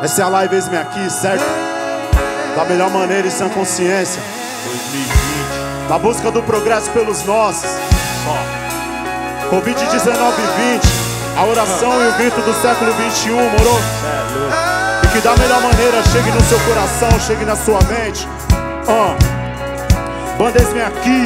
Vai ser a live Eis-me Aqui, certo? Da melhor maneira e sem consciência. 2020. Na busca do progresso pelos nossos. Covid-19 e 20. A oração e o grito do século 21, moro? E que da melhor maneira chegue no seu coração, chegue na sua mente. Banda Eis-me Aqui.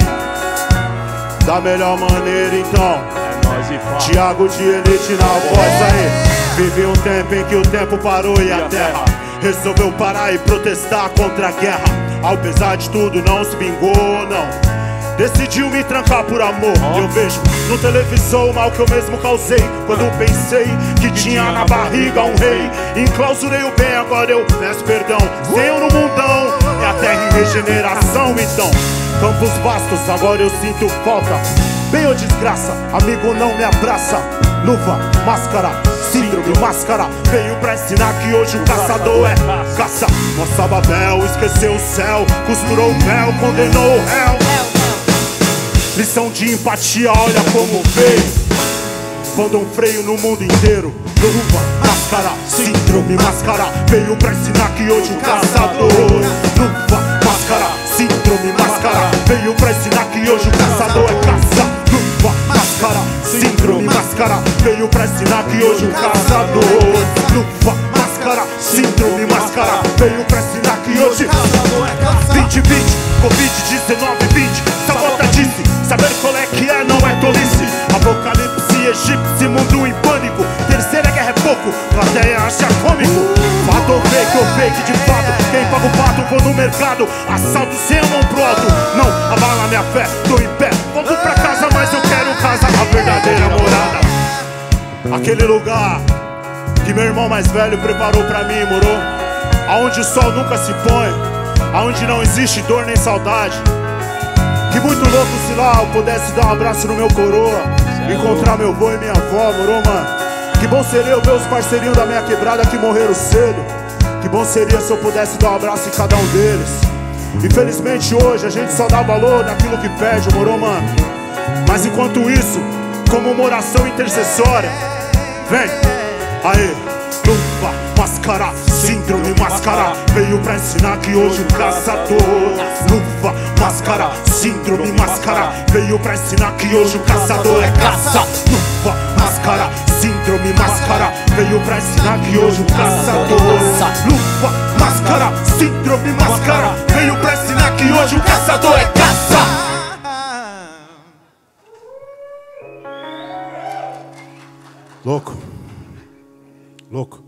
Da melhor maneira então. Thiago de Elite na voz aí. Vive um tempo em que o tempo parou e a terra resolveu parar e protestar contra a guerra. Ao pesar de tudo não se vingou, não. Decidiu me trancar por amor. Eu vejo no televisor o mal que eu mesmo causei quando pensei que tinha na barriga um rei. Enclausurei o bem, agora eu peço perdão. Tenho no mundão, é a terra em regeneração então. Campos vastos, agora eu sinto falta. Bem ou desgraça, amigo não me abraça. Luva, máscara, síndrome, máscara. Veio pra ensinar que hoje o caçador é caça. Nossa Babel esqueceu o céu, costurou o véu, condenou o réu. Lição de empatia, olha como veio. Pondo um freio no mundo inteiro. Luva, máscara, síndrome, máscara. Veio pra ensinar que hoje o caçador. Luva, máscara, síndrome, máscara. Veio pra ensinar que hoje o caçador é caça. Luva, máscara, síndrome, máscara. Veio pra ensinar que hoje o caçador. Luva, máscara, síndrome, máscara. Veio pra ensinar que hoje o caçador é caça. 2020, Covid-19, 20. Sabota disse, saber qual é que é não é tolice. Apocalipse egípcio, mundo em pânico. Terceira guerra é pouco, plateia acha cômico. Fato ou fake de fato. Quem paga o pato, vou no mercado. Assalto sem a mão pro alto. Não abala minha fé, tô em pé. Volto pra casa, mas eu quero casa. A verdadeira morada. Aquele lugar que meu irmão mais velho preparou pra mim, moro? Aonde o sol nunca se põe. Aonde não existe dor nem saudade. Que muito louco se lá eu pudesse dar um abraço no meu coroa. Encontrar meu avô e minha avó, moro, mano? Que bom seria eu ver os parceirinhos da minha quebrada que morreram cedo. Que bom seria se eu pudesse dar um abraço em cada um deles. Infelizmente hoje a gente só dá valor naquilo que perde, moro, mano? Mas enquanto isso, como uma oração intercessória, vem, aê, luva, máscara, síndrome, máscara. Veio pra ensinar que hoje o caçador. Luva, máscara, síndrome, máscara. Veio pra ensinar que hoje o caçador é caça. Luva, máscara, síndrome, máscara. Veio pra ensinar que hoje o caçador. Luva, máscara, síndrome, máscara. Veio pra ensinar que hoje o caçador é caça. Louco. Louco.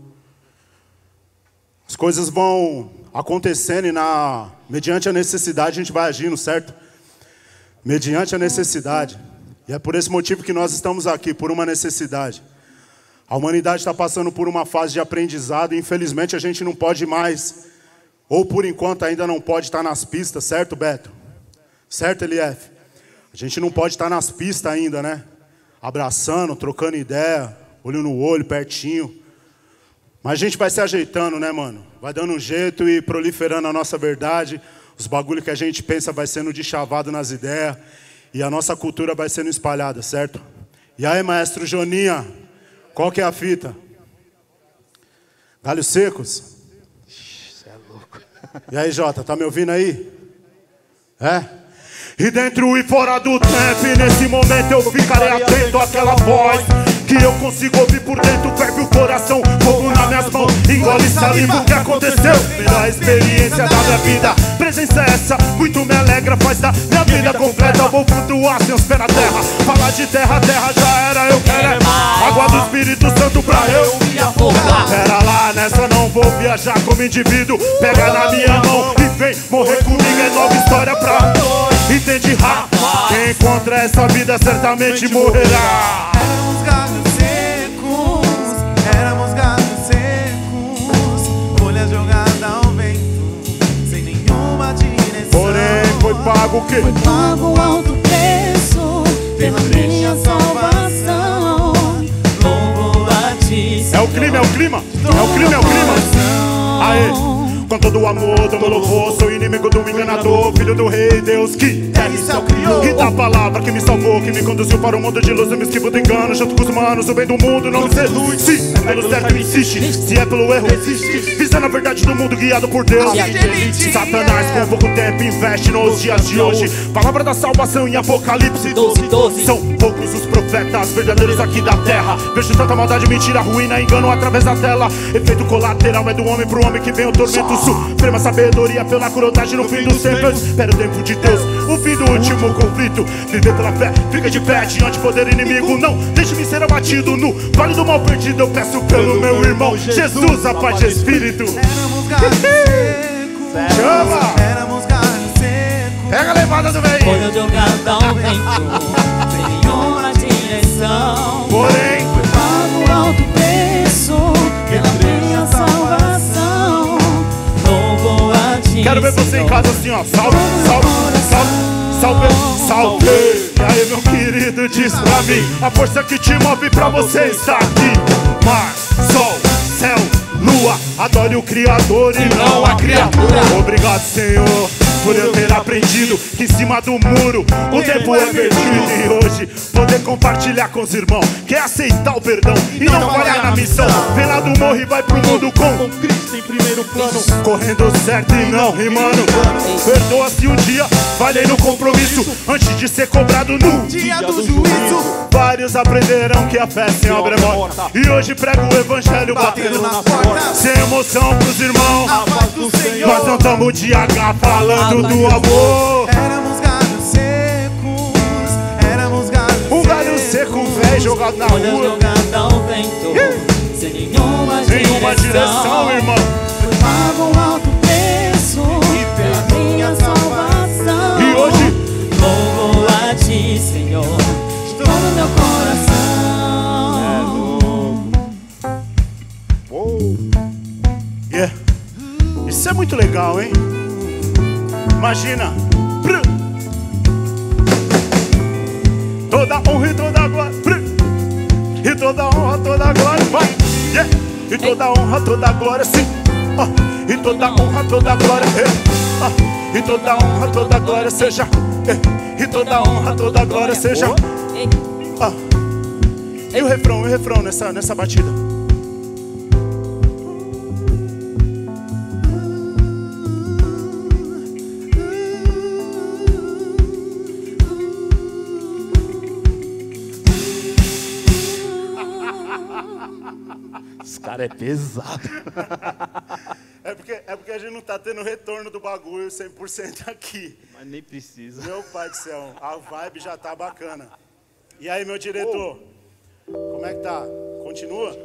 As coisas vão acontecendo e mediante a necessidade a gente vai agindo, certo? Mediante a necessidade. E é por esse motivo que nós estamos aqui, por uma necessidade. A humanidade está passando por uma fase de aprendizado e infelizmente a gente não pode mais, ou por enquanto ainda não pode estar nas pistas, certo, Beto? Certo, LF? A gente não pode estar nas pistas ainda, né? Abraçando, trocando ideia, olho no olho, pertinho. Mas a gente vai se ajeitando, né, mano? Vai dando um jeito e proliferando a nossa verdade. Os bagulho que a gente pensa vai sendo deschavado nas ideias. E a nossa cultura vai sendo espalhada, certo? E aí, maestro Joninha, qual que é a fita? Galhos secos? Você é louco. E aí, Jota, tá me ouvindo aí? É? E dentro e fora do tempo, e nesse momento eu ficarei atento àquela voz que eu consigo ouvir por dentro, ferve o coração, fogo nas minhas mãos, engole saliva, o que aconteceu? Melhor experiência da minha vida, presença é essa, muito me alegra, faz da minha vida completa. Vou flutuar sem os pés na terra, falar de terra, terra já era, eu quero é mais água do Espírito Santo pra eu me afogar. Pera lá, nessa não vou viajar como indivíduo, pega na minha mão e vem morrer comigo, é nova história pra nós. Entende, rapaz? Quem encontra essa vida certamente morrerá. Éramos galhos secos, folhas jogadas ao vento, sem nenhuma direção. Porém foi pago o quê? Foi pago alto preço pela minha salvação. Louvo a ti, É o clima, é o clima, é o clima, é o clima. Aê. com todo o amor do meu louvor. Sou inimigo do enganador, filho do rei, Deus que terra e céu criou. E da palavra que me salvou, que me conduziu para um mundo de luz. Eu me esquivo do engano, junto com os humanos. O bem do mundo não me seduz. Se é pelo certo que insiste, se é pelo erro existe. Visando a verdade do mundo, guiado por Deus. Satanás com pouco tempo investe nos dias de hoje. Palavra da salvação em Apocalipse 12. São poucos os profetas verdadeiros aqui da terra. Vejo tanta maldade, mentira, ruína, engano através da tela. Efeito colateral é do homem pro homem que vem o tormento. Suprema sabedoria pela crueldade no fim dos tempos. Espera o tempo de Deus, o fim do último conflito. Viver pela fé, fica de pé diante poder inimigo. Não deixe-me ser abatido no vale do mal perdido. Eu peço pelo meu irmão Jesus, a paz de espírito. Éramos galhos secos. Chama! Éramos galhos secos. Pega a levada do velho. Foi jogado ao vento, sem nenhuma direção. Porém, Foi pago alto preço pela minha salvação. Louvo a ti, quero ver você em casa assim, ó. Salve, salve, salve, salve, salve. E aí, meu querido, diz pra mim a força que te move pra você estar aqui. Mar, sol, céu, lua, adore o Criador e não a criatura. Obrigado, Senhor, por eu ter aprendido que em cima do muro o tempo é perdido. E hoje poder compartilhar com os irmãos, que é aceitar o perdão e não falhar na missão. Vem lá do morro e vai pro mundo com Cristo em primeiro plano, correndo certo e não rimando. Perdoa se um dia falhei no compromisso, antes de ser cobrado no Dia do juízo. Vários aprenderão que a fé sem obra é morta. E hoje prego o evangelho batendo nas portas. Sem emoção pros irmãos, A paz do Senhor. nós não tamo de H falando do amor. Éramos galhos secos. Éramos galhos secos. Um galho seco velho jogado na Olha rua, jogada ao vento, sem nenhuma nenhuma direção, irmão. Foi pago alto preço pela minha salvação. E hoje, louvo a ti, Senhor, de todo meu coração. yeah. Isso é muito legal, hein? Imagina, toda honra e toda glória, e toda honra, toda glória, vai, yeah. E toda honra, toda glória, sim. E toda honra, toda glória, e toda honra, toda glória seja, e toda honra, toda glória seja. E o refrão nessa batida. Esse cara é pesado. É porque a gente não tá tendo retorno do bagulho 100% aqui. Mas nem precisa. Meu pai do céu, a vibe já tá bacana. E aí, meu diretor, como é que tá? Continua?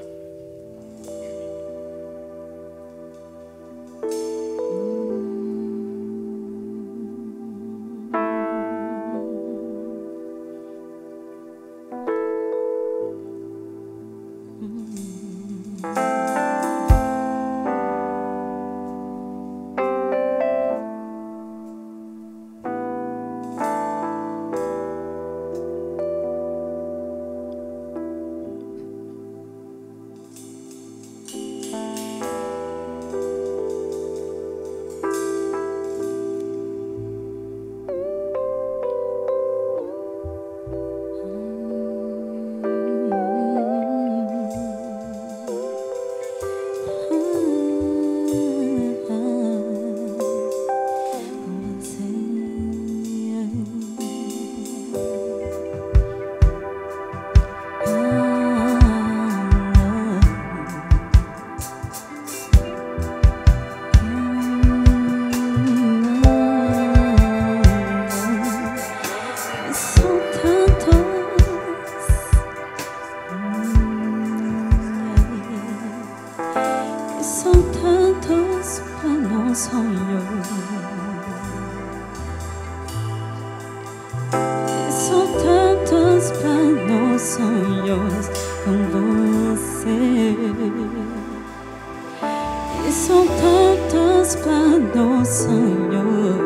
sonhos com você. E são tantos planos, sonhos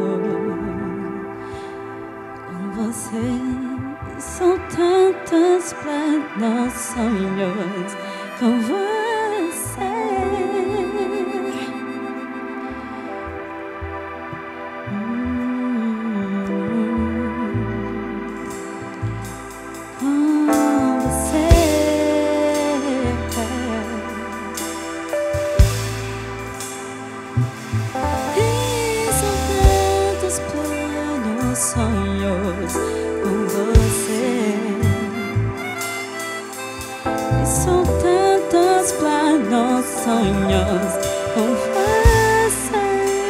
com você. E são tantos planos, sonhos com você. São tantos planos, sonhos com você.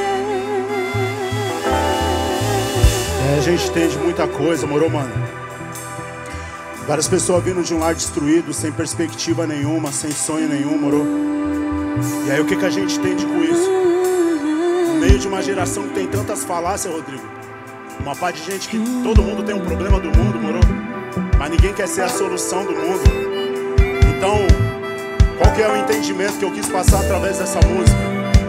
A gente entende muita coisa, moro, mano? Várias pessoas vindo de um lar destruído, sem perspectiva nenhuma, sem sonho nenhum, moro? E aí o que a gente entende com isso? No meio de uma geração que tem tantas falácias, Rodrigo, uma parte de gente que todo mundo tem um problema do mundo, moro? Mas ninguém quer ser a solução do mundo. Então, qual que é o entendimento que eu quis passar através dessa música?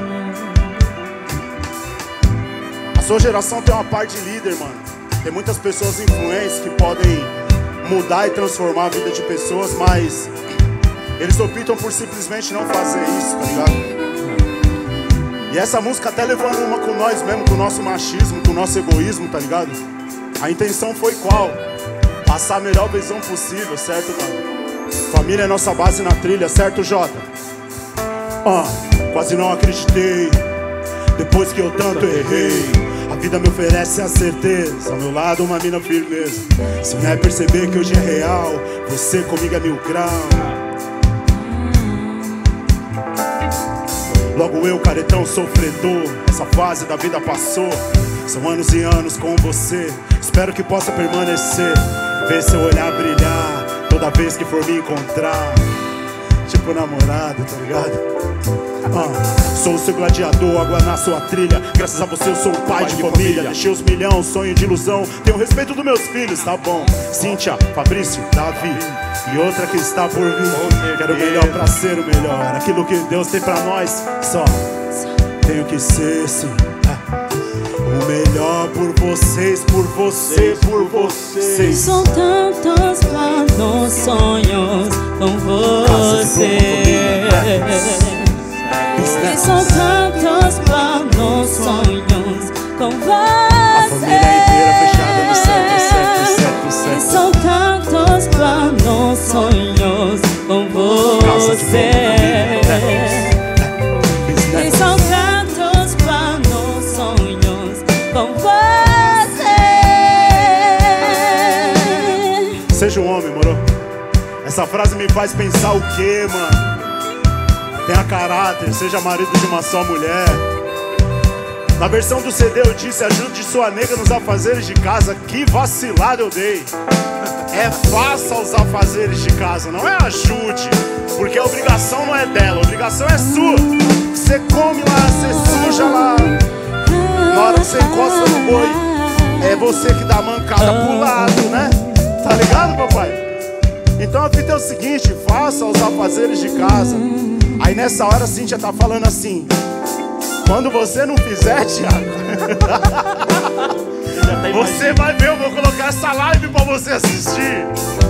A sua geração tem uma parte de líder, mano. Tem muitas pessoas influentes que podem mudar e transformar a vida de pessoas, mas eles optam por simplesmente não fazer isso, tá ligado? E essa música até levando uma com nós mesmo, com o nosso machismo, com o nosso egoísmo, tá ligado? A intenção foi qual? Passar a melhor visão possível, certo, mano? Família é nossa base na trilha, certo, Jota? Quase não acreditei, depois que eu tanto errei. A vida me oferece a certeza, ao meu lado uma mina firmeza. Sonhar é perceber que hoje é real, você comigo é 1000 graus. Logo eu, caretão sofredor, essa fase da vida passou. São anos e anos com você, espero que possa permanecer. Ver seu olhar brilhar toda vez que for me encontrar. Tipo namorado, tá ligado? Sou o seu gladiador, água na sua trilha. Graças a você eu sou o pai de família. Deixei os milhão, sonho de ilusão. Tenho respeito dos meus filhos, tá bom? Cíntia, Fabrício, Davi e outra que está por vir. Quero o melhor pra ser o melhor. Aquilo que Deus tem pra nós, só tenho que ser, sim, o melhor por vocês, por você, por vocês. São tantos planos, sonhos com você. E são tantos planos, sonhos com A família você. inteira fechada no certo. E são tantos planos, sonhos com você. E são tantos planos, sonhos com você. Seja um homem, moro? Essa frase me faz pensar o quê, mano? Tenha caráter, seja marido de uma só mulher. Na versão do CD eu disse: ajude sua nega nos afazeres de casa. Que vacilada eu dei. É faça os afazeres de casa, não é ajude. Porque a obrigação não é dela, a obrigação é sua. Você come lá, você suja lá. Na hora que você encosta no boi, é você que dá a mancada pro lado, né? Tá ligado, papai? Então a fita é o seguinte: faça os afazeres de casa. Aí nessa hora a Cíntia tá falando assim: quando você não fizer, Thiago, você vai ver, eu vou colocar essa live pra você assistir.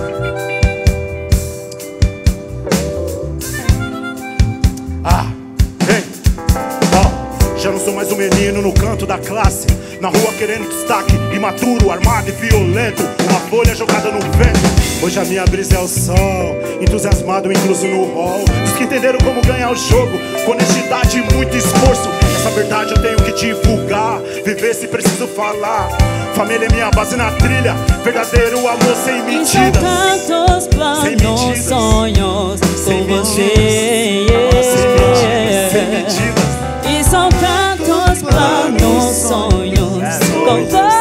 Vem. Já não sou mais um menino no canto da classe, na rua querendo destaque, imaturo, armado e violento, uma folha jogada no vento. Hoje a minha brisa é o sol, entusiasmado incluso no hall. Dos que entenderam como ganhar o jogo, com honestidade e muito esforço. Essa verdade eu tenho que divulgar, viver se preciso falar. Família é minha base na trilha, verdadeiro amor sem medidas. E são tantos planos, sonhos com você. Sem medidas. E são tantos planos, sonhos com você.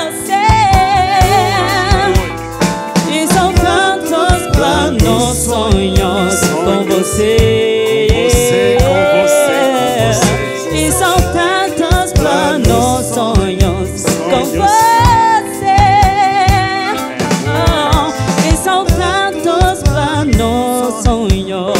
E são tantos planos, sonhos com você. E são tantos planos, sonhos com você. E são tantos planos, sonhos.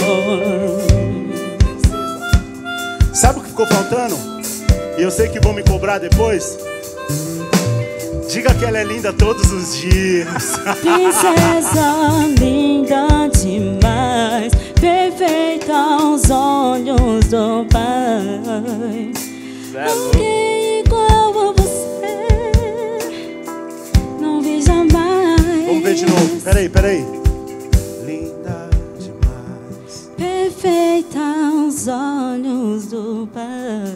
Sabe o que ficou faltando? E eu sei que vão me cobrar depois. Diga que ela é linda todos os dias. Princesa linda demais, perfeita aos olhos do Pai. Alguém igual a você não vi jamais. Vamos ver de novo, peraí. Linda demais, perfeita aos olhos do Pai.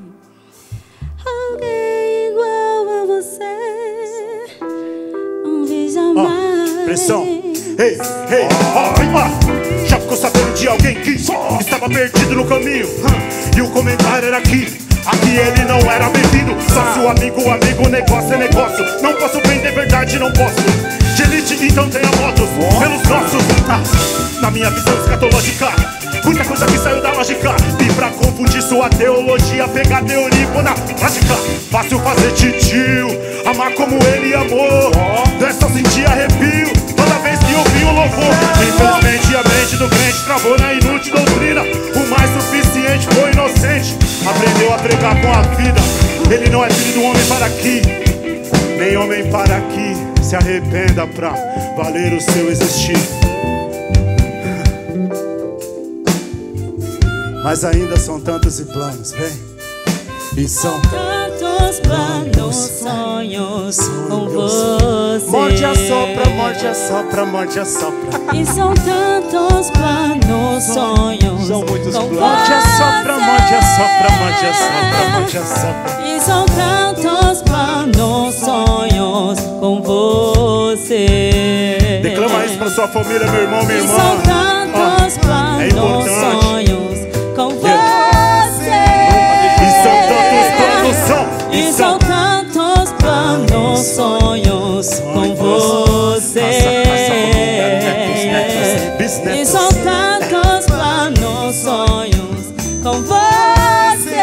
Alguém igual a você não vi jamais. Pressão. Já ficou sabendo de alguém que estava perdido no caminho. E o comentário era que aqui ele não era bem-vindo. Sócio, amigo, negócio é negócio. Não posso vender verdade, não posso. De elite, então tenha votos pelos nossos. Na minha visão escatológica, muita coisa que saiu da lógica. E pra confundir sua teologia, pegar teoria e pôr na prática. Fácil fazer titio, amar como ele amou. Não é só sentir arrepio toda vez que ouvi o louvor. Infelizmente a mente do crente travou na inútil doutrina. O mais suficiente foi inocente, aprendeu a pregar com a vida. Ele não é filho do homem para aqui, nem homem para aqui. Se arrependa pra valer o seu existir. Mas ainda são tantos e planos, vem. E são tantos planos, sonhos com você. Morte assopra, morte assopra, morte assopra. E são tantos planos, sonhos. São muitos com planos. Morte assopra, você. morte assopra, morte assopra, morte assopra. E são tantos planos, sonhos com você. Declama isso pra sua família, meu irmão, minha E irmã. são tantos planos, importante. sonhos com você. E são tantos planos, E são tantos planos, sonhos com você. E são tantos planos, sonhos com você.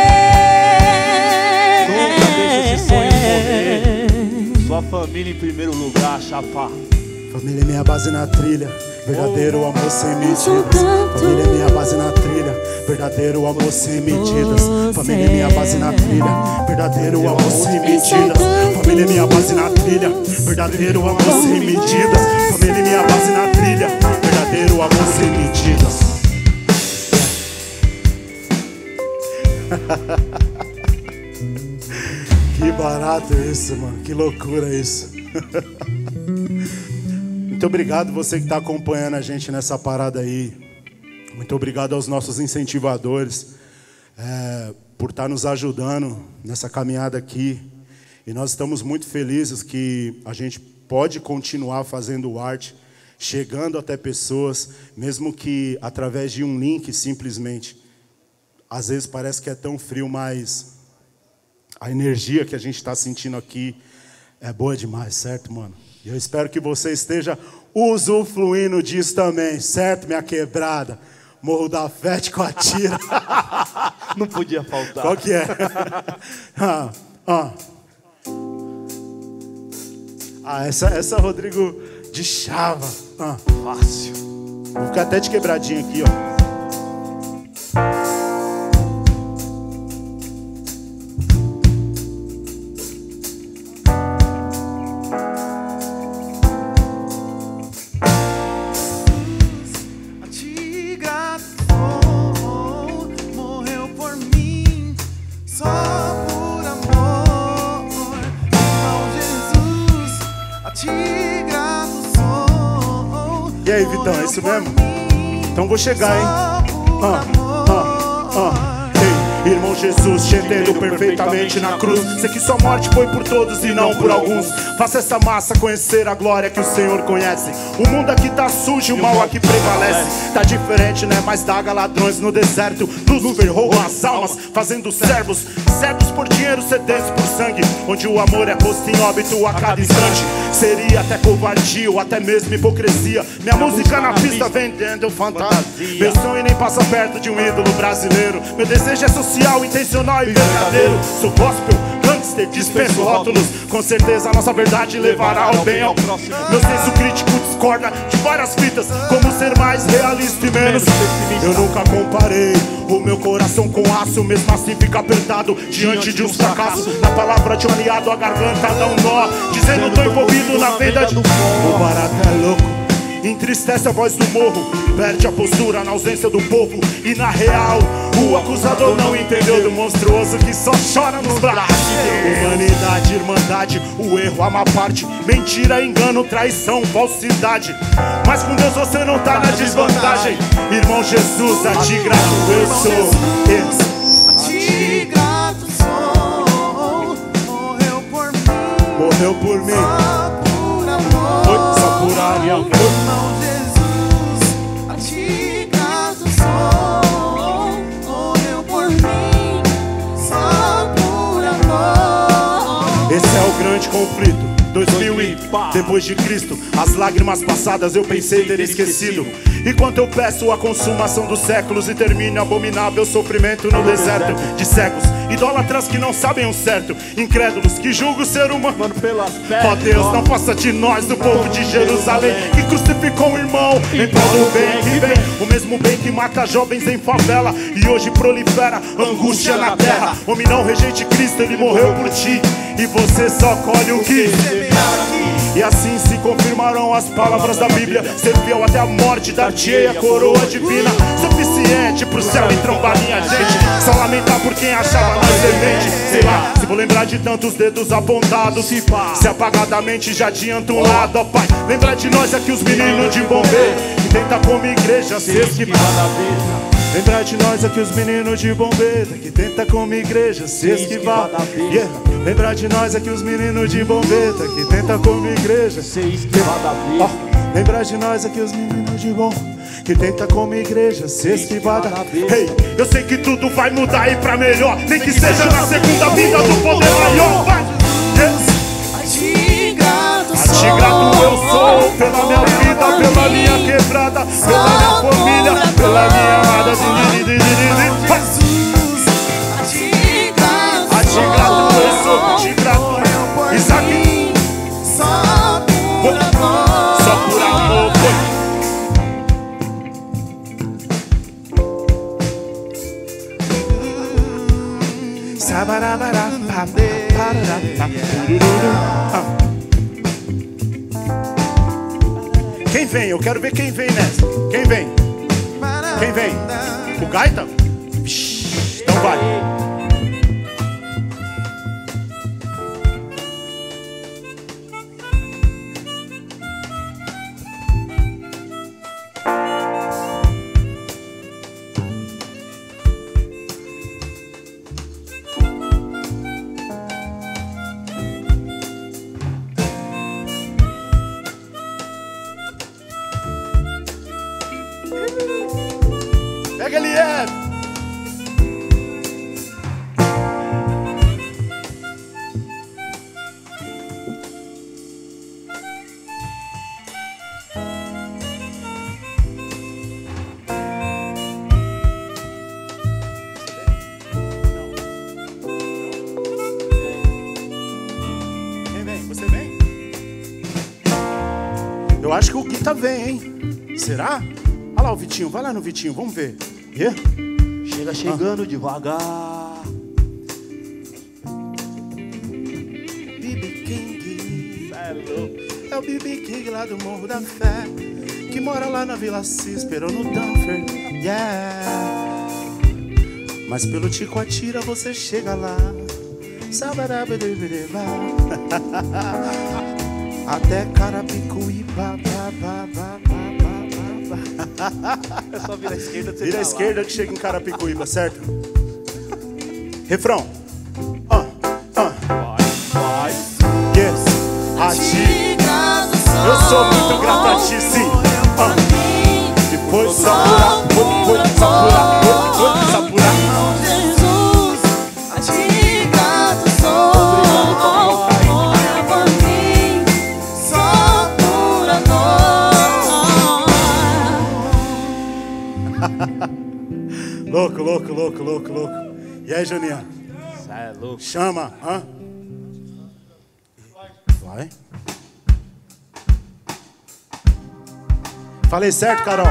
Nunca deixe esse sonho morrer. Sua família em primeiro lugar, chapa. Família é minha base na trilha, verdadeiro amor sem medidas. Família é minha base na trilha, verdadeiro amor sem medidas. Família é minha base na trilha, verdadeiro amor sem medidas. Família é minha base na trilha, verdadeiro amor sem medidas. Família é minha base na trilha, verdadeiro amor sem medidas. Que barato isso, mano, que loucura isso. Muito obrigado você que está acompanhando a gente nessa parada aí. Muito obrigado aos nossos incentivadores por estar nos ajudando nessa caminhada aqui. E nós estamos muito felizes que a gente pode continuar fazendo arte, chegando até pessoas, mesmo que através de um link simplesmente. Às vezes parece que é tão frio, mas a energia que a gente está sentindo aqui é boa demais, certo, mano? E eu espero que você esteja usufruindo disso também, certo, minha quebrada? Morro da Fé de Coatira. Não podia faltar. Qual que é? Essa Rodrigo de Chava. Fácil. Vou ficar até de quebradinha aqui, ó. E aí, Vitão, é isso mesmo? Então vou chegar, hein? Ei, irmão Jesus, te entendo perfeitamente na cruz. Sei que sua morte foi por todos e não por alguns. Faça essa massa conhecer a glória que o Senhor conhece. O mundo aqui tá sujo, o mal aqui prevalece. Tá diferente, né? Mas daga ladrões no deserto. Lúcifer rouba as almas, fazendo servos cegos por dinheiro, sedentos por sangue. Onde o amor é posto em óbito a cada instante. Seria até covardia ou até mesmo hipocrisia. Minha música na pista vendendo fantasia. Meu sonho nem passa perto de um ídolo brasileiro. Meu desejo é social, intencional e verdadeiro. Sou gospel, gangster, dispenso rótulos. Com certeza a nossa verdade levará ao bem ao próximo. Meu senso crítico discorda de várias fitas. Como ser mais realista e menos pessimista. Eu nunca comparei o meu coração com aço. Mesmo assim fica apertado diante de um fracasso. Na palavra de um aliado a garganta dá um nó, dizendo tô envolvido na venda de... O barato é louco, entristece a voz do morro. Perde a postura na ausência do povo. E na real, o acusador não entendeu do monstruoso que só chora nos braços. Humanidade, irmandade, o erro, a má parte. Mentira, engano, traição, falsidade. Mas com Deus você não tá na desvantagem. Irmão Jesus, a ti grato eu sou. A ti grato sou. Morreu por mim. Morreu por mim. Só por amor. Só por amor. Irmão Jesus, a ti grato Esse é o grande conflito. 2000 e depois de Cristo, as lágrimas passadas eu pensei ter esquecido. Enquanto eu peço a consumação dos séculos e termine abominável sofrimento no deserto de cegos, idólatras que não sabem o certo, incrédulos que julgam o ser humano pelas pernas. Ó Deus, não faça de nós, do povo de Jerusalém, que crucificou um irmão em prol do bem que vem. O mesmo bem que mata jovens em favela e hoje prolifera angústia na terra. Homem, não rejeite Cristo, Ele morreu por ti e você só colhe o que E assim se confirmaram as palavras da Bíblia. Ser fiel até a morte, dar-te-ei a coroa divina, suficiente pro céu e trombar minha gente. Só lamentar por quem achava nós semente. Sei lá, se vou lembrar de tantos dedos apontados, se apagadamente já adianta um lado, ó Pai. Lembrar de nós aqui os meninos de bombeiro que tenta como igreja se esquivar da vida. Lembrar de nós aqui os meninos de bombeta que tenta como igreja se esquivar. Yeah. Lembrar de nós aqui os meninos de bombeta que tenta como igreja se esquivar da vida. Lembrar de nós aqui os meninos de bom que tenta como igreja se esquivar da vida. Hey, eu sei que tudo vai mudar e pra melhor, nem que seja na segunda vida do poder maior. Yes. A te grato eu sou pela minha vida, pela minha quebrada, pela minha família, pela minha amada. A te grato eu sou, te grato. Isaac, só por amor. Quem vem? Eu quero ver quem vem nessa. Quem vem? Quem vem? O Gaita? Então vai. Pega ele, Quem vem? Você vem? Eu acho que o Guita vem, hein? Será? Olha lá o Vitinho, vai lá no Vitinho, vamos ver. Yeah. Chega chegando devagar. BB King, é o BB King lá do Morro da Fé, que mora lá na Vila Císpero, no Dunfer. Yeah. Mas pelo Ticoatira você chega lá. Até Carapicuíba. É só virar a esquerda. Vira a esquerda que chega em Carapicuíba, certo? Refrão. Vai. Yes. A ti. Eu sou muito grato a ti, sim. E foi só por amor, foi só por amor, foi só por amor. Jesus, a ti grato sou. Por mim, só por amor. Louco. E aí, Juninho? Cê é louco. Chama, hã? Vai. Falei certo, Carol?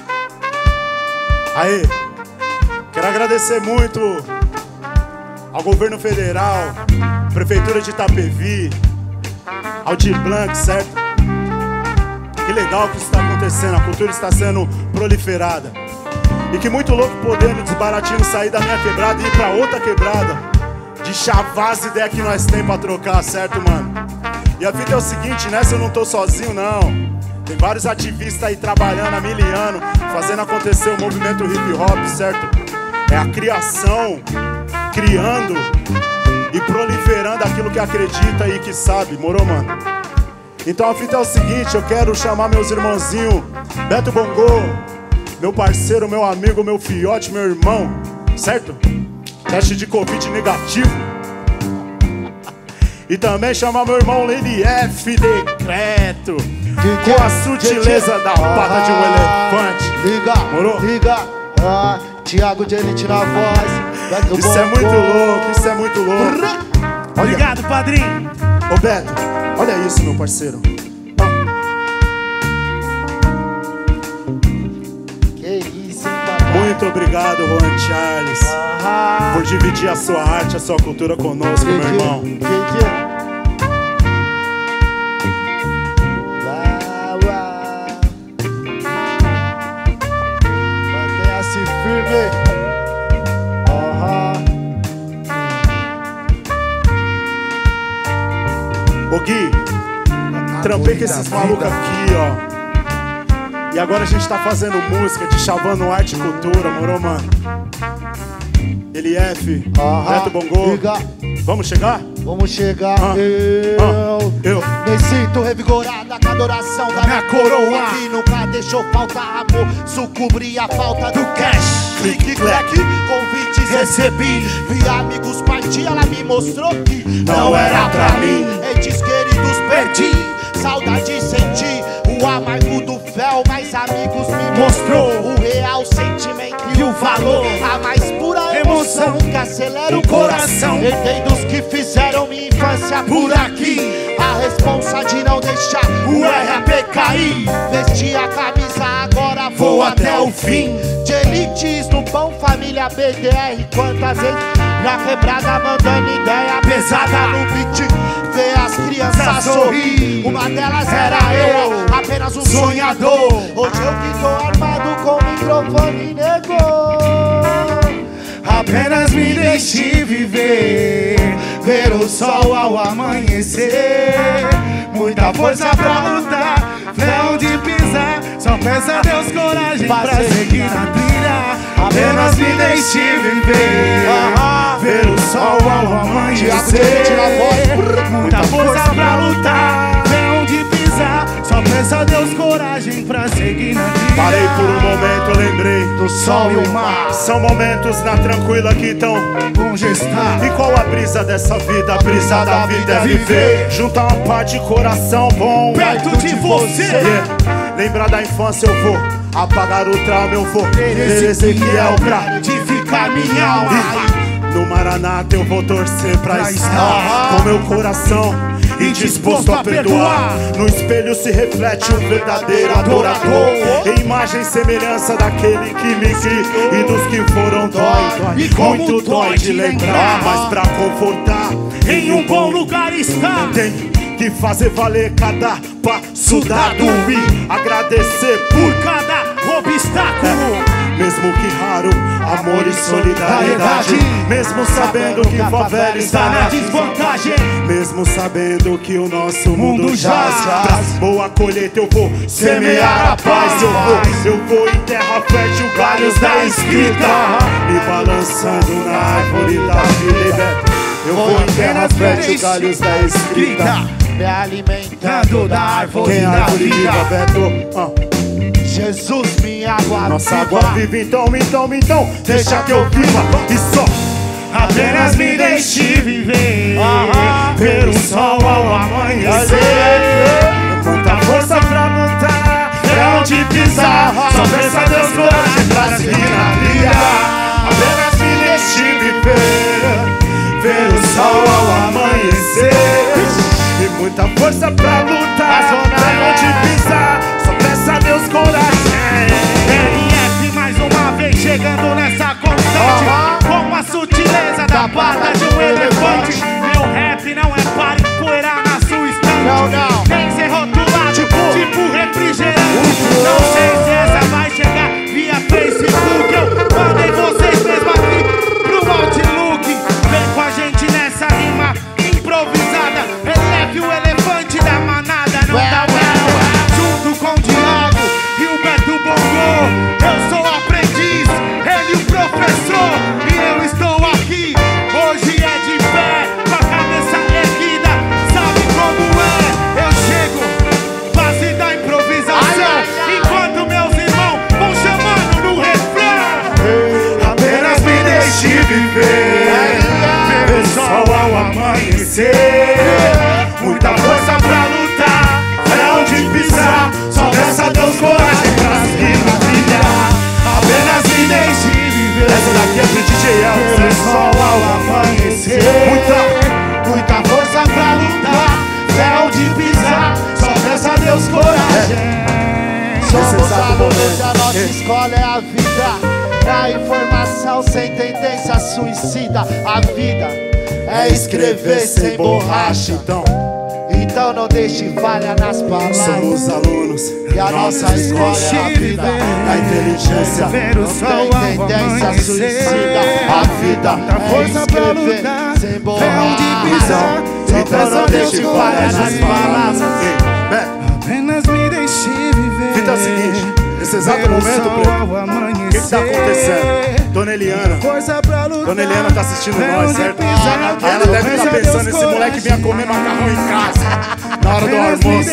Aí, quero agradecer muito ao governo federal, prefeitura de Itapevi, ao Dir Blanc, certo? Que legal que isso está acontecendo, a cultura está sendo proliferada. E que muito louco poder no desbaratinho sair da minha quebrada e ir pra outra quebrada, de chavar as ideias que nós tem pra trocar, certo, mano? E a vida é o seguinte, nessa eu não tô sozinho, não. Tem vários ativistas aí trabalhando há 1000 anos, fazendo acontecer o movimento hip hop, certo? É a criação, criando e proliferando aquilo que acredita e que sabe, moro, mano? Então a fita é o seguinte, eu quero chamar meus irmãozinhos, Beto Bongô, meu parceiro, meu amigo, meu fiote, meu irmão, certo? Teste de Covid negativo. E também chamar meu irmão Lady F Decreto. Com a sutileza da pata de um elefante. Liga, morou? Liga. Thiago de Elite na voz. Isso é muito louco, isso é muito louco. Obrigado, padrinho. Ô Beto, olha isso, meu parceiro. Que isso, hein, papai? Muito obrigado, Juan Charles, por dividir a sua arte, a sua cultura conosco, meu irmão. Mantenha-se firme. Ô Gui, trampei com esses malucos aqui, ó. E agora a gente tá fazendo música de chavando arte e cultura, moro, mano? LF, Neto Bongo. Vamos chegar? Vamos chegar. Eu me sinto revigorada com a adoração da minha coroa, que nunca deixou faltar amor, sucobrir a falta do cash. Clique, clack, convites recebi. Vi amigos partir, ela me mostrou que não era pra mim. Entes queridos perdi, saudade senti. O amargo do fel, mas amigos me mostrou o real sentimento e o valor, a mais pura emoção que acelera o coração. Herdei dos que fizeram minha infância por aqui, a responsa de não deixar o RAP cair. Vesti a camisa, agora vou até o fim. De elites no pão, família BDR. Quantas vezes na quebrada mandando ideia pesada no beat, ver as crianças sorrir. Uma delas era eu, apenas um sonhador. Hoje eu que tô armado com o microfone, negou. Apenas me deixe viver, ver o sol ao amanhecer. Muita força pra lutar, fé onde pisar. Só peço a Deus coragem pra seguir na trilha. Apenas me deixe viver, ver o sol ao amanhecer. Muita força pra lutar, fé onde pisar. Só peço a Deus coragem pra seguir na trilha. Parei por um momento, eu lembrei do sol e o mar. São momentos na tranquila que tão congestar. E qual a brisa dessa vida? A brisa da vida é viver. Juntar uma pá de coração bom perto de você. Lembrar da infância eu vou apagar o trauma, eu vou Ezequiel pra edificar minha alma. No Maranata eu vou torcer pra estar com meu coração e disposto a perdoar. No espelho se reflete um verdadeiro adorador, em imagem e semelhança daquele que me criou. E dos que foram dói, e muito dói de lembrar. Mas pra confortar, em um bom lugar está. Tem que fazer valer cada passo dado e agradecer por cada obstáculo. Mesmo que raro, amor e solidariedade. Mesmo sabendo que a favela está na desvantagem. Mesmo sabendo que o nosso mundo jaz. Pra boa colheita eu vou semear a paz. Eu vou em terra fértil, galhos da escrita, me balançando na árvore da vida. Eu vou em terra fértil, galhos da escrita, me alimentando da árvore quem da árvore vida. viva, Beto? Jesus, minha água nossa viva. água viva, então, deixa que eu viva. E só apenas me deixe viver, ver o sol ao amanhecer. Muita força pra lutar, é onde pisar. Só peço a Deus coragem pra seguir na trilha. Apenas me deixe viver, ver o sol ao amanhecer. E muita força pra lutar, é onde pisar. Só peço a Deus coragem. LF mais uma vez chegando nessa constante, com a sutileza da pata de um elefante. Meu rap não é para empoeirar na sua estante. Tem que ser rotulado, tipo refrigerante. Não sei se essa vai chegar via Facebook. Eu mandei vocês mesmo aqui pro Outlook. Vem com a gente nessa rima improvisada. LF o elefante da manada, não dá well. Junto com o Thiago e o pelo sol ao amanhecer. Muita força pra lutar, fé onde pisar, só peça a Deus coragem. Somos alunos e a nossa escola é a vida. Na informação sem tendência suicida. A vida é escrever sem borracha. Então não deixe falha nas palavras. Somos alunos e a nossa escola é a vida. Na inteligência não tem tendência suicida. A vida é escrever sem borracha. Então não deixe falha nas palavras. Apenas me deixe viver. Fita é o seguinte, nesse exato momento, o que tá acontecendo? Dona Eliana tá assistindo nós, certo? Aí ela deve estar pensando, esse moleque vinha comer macarrão em casa na hora do almoço.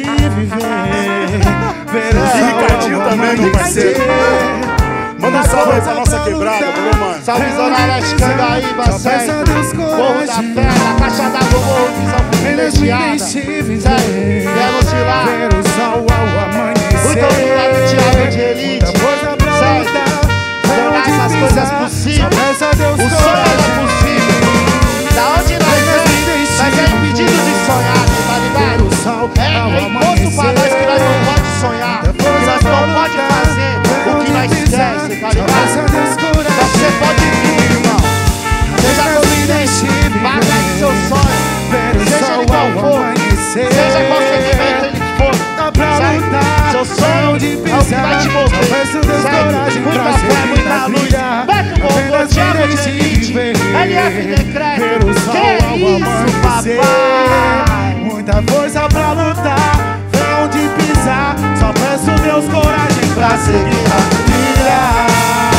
E Ricardinho também, meu parceiro. Manda um salve aí pra nossa quebrada, viu, mano? Salve Zona Leste, Cangaíba, Sérgio, Morro da Fera, Caixa d'Água, Morro, visão privilegiada. Sério, viemos de lá. Muito obrigado, Thiago de Elite. Sério, tornar essas coisas possíveis. O sonho é possível. Da onde nós é impedido de sonhar, tá ligado? É imposto pra nós que nós não pode sonhar, que nós não pode fazer o que nós queremos, tá ligado? Só que você pode vir, irmão. Seja consciente, bata em seu sonho, seja ele qual for, seja qual segmento ele for, certo? Seu sonho é o que vai te mover, certo? Muita fé, muita luz. Beto Bombô, Thiago de Elite, LF Decreto. Que isso, papai? Muita força pra lutar, fé onde pisar. Só peço Deus coragem pra seguir a trilha.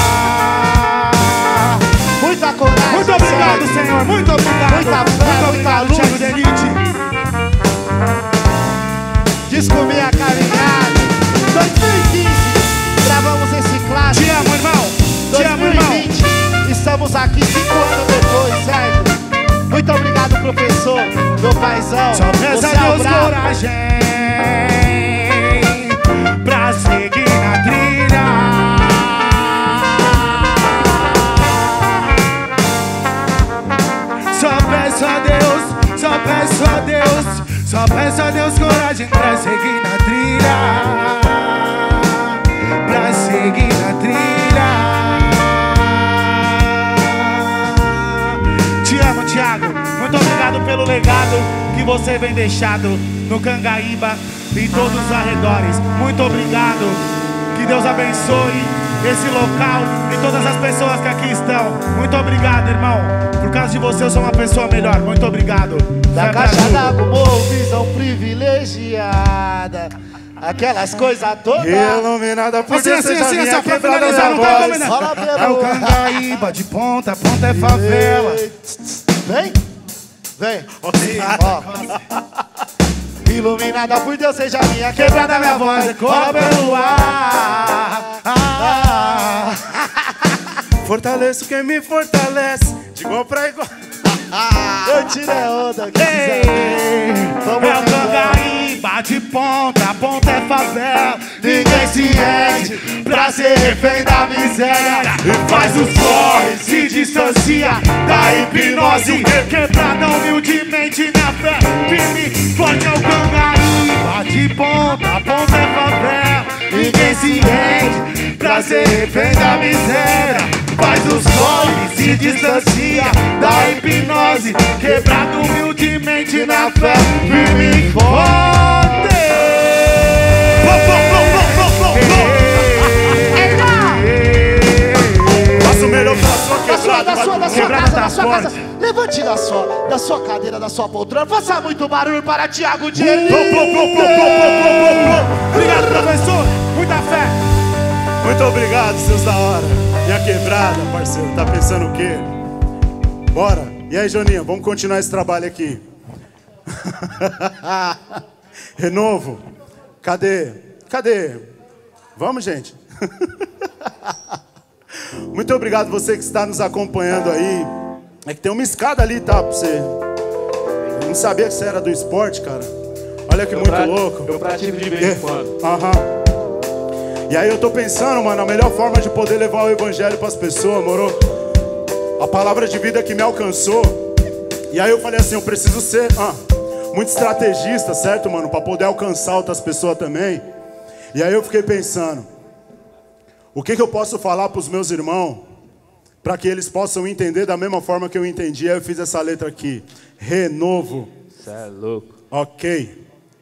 Muita coragem. Muito obrigado, Senhor. Muito obrigado. Muita fé, muita luz. Thiago de Elite. Disco Minha Carinhada. 2015, gravamos esse clássico. Te amo, irmão. 2020, estamos aqui 5 anos depois, certo? Muito obrigado, professor, meu paizão. Só peça a Deus coragem pra seguir na trilha. Só peço a Deus, só peço a Deus, só peço a Deus coragem pra seguir na trilha. Pra seguir na trilha. Te amo, Thiago. Muito obrigado pelo legado que você vem deixado no Cangaíba e todos os arredores. Muito obrigado. Que Deus abençoe esse local e todas as pessoas que aqui estão. Muito obrigado, irmão. Por causa de você eu sou uma pessoa melhor. Muito obrigado. Da Caixa d'Água, Morro, visão privilegiada. Aquelas coisas todas. Iluminada por Assim, Deus, assim, minha só pra quebrada finalizar, da não tá voz. combinando. É o Cangaíba, de ponta a ponta é favela. Vem, vem. Ó. Iluminada por Deus, seja minha Quebrada minha voz, ecoa pelo ar. Fortaleço quem me fortalece, de igual pra igual. Eu tiro a onda que Ei, é o Cangaíba, de ponta a ponta é favela. Ninguém se rende pra ser refém da miséria. Faz os corres, se distancia da hipnose. Quebrada humildemente na fé, firme, forte é o Cangaíba, de ponta a ponta é favela. Ninguém se rende pra ser refém da miséria. Faz os corres, se distancia da hipnose. Quebrado humildemente na fé, firme e forte. Faça o melhor pela sua quebrada. da sua casa. Levante da sua cadeira, da sua poltrona. Faça muito barulho para Thiago de Elite. Obrigado, professor. Muita fé. Muito obrigado, seus da hora. Minha quebrada, parceiro. Tá pensando o quê? Bora. E aí, Joninha, vamos continuar esse trabalho aqui. Renovo. Cadê? Vamos, gente. Muito obrigado você que está nos acompanhando aí. É que tem uma escada ali, tá? Pra você. Eu não sabia que você era do esporte, cara. Olha que muito louco. Eu pratico de vez em quando. E aí eu tô pensando, mano, a melhor forma de poder levar o evangelho pras pessoas, moro? a palavra de vida que me alcançou. E aí eu falei assim, eu preciso ser muito estrategista, certo, mano? Pra poder alcançar outras pessoas também. E aí eu fiquei pensando, o que eu posso falar pros meus irmãos para que eles possam entender da mesma forma que eu entendi. Aí eu fiz essa letra aqui, renovo. Cê é louco. Ok.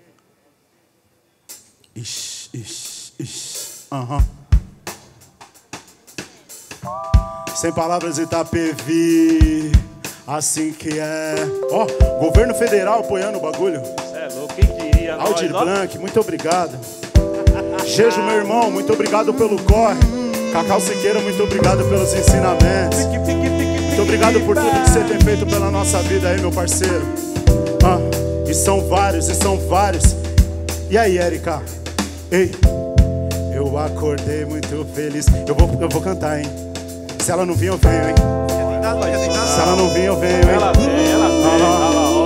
Sem palavras Itapevi, assim que é. Ó, governo federal apoiando o bagulho. Cê é louco, quem queria? Aldir Blanc, muito obrigado. Jejo, meu irmão, muito obrigado pelo corre. Cacau Siqueira, muito obrigado pelos ensinamentos. Muito obrigado por tudo que você tem feito pela nossa vida aí, meu parceiro. E são vários, e são vários. E aí, Érica? Ei, eu acordei muito feliz. Eu vou cantar, hein? Se ela não vir, eu venho, hein? Se ela não vir, eu venho, hein? Ela vem, ela vem. Olha lá, ó.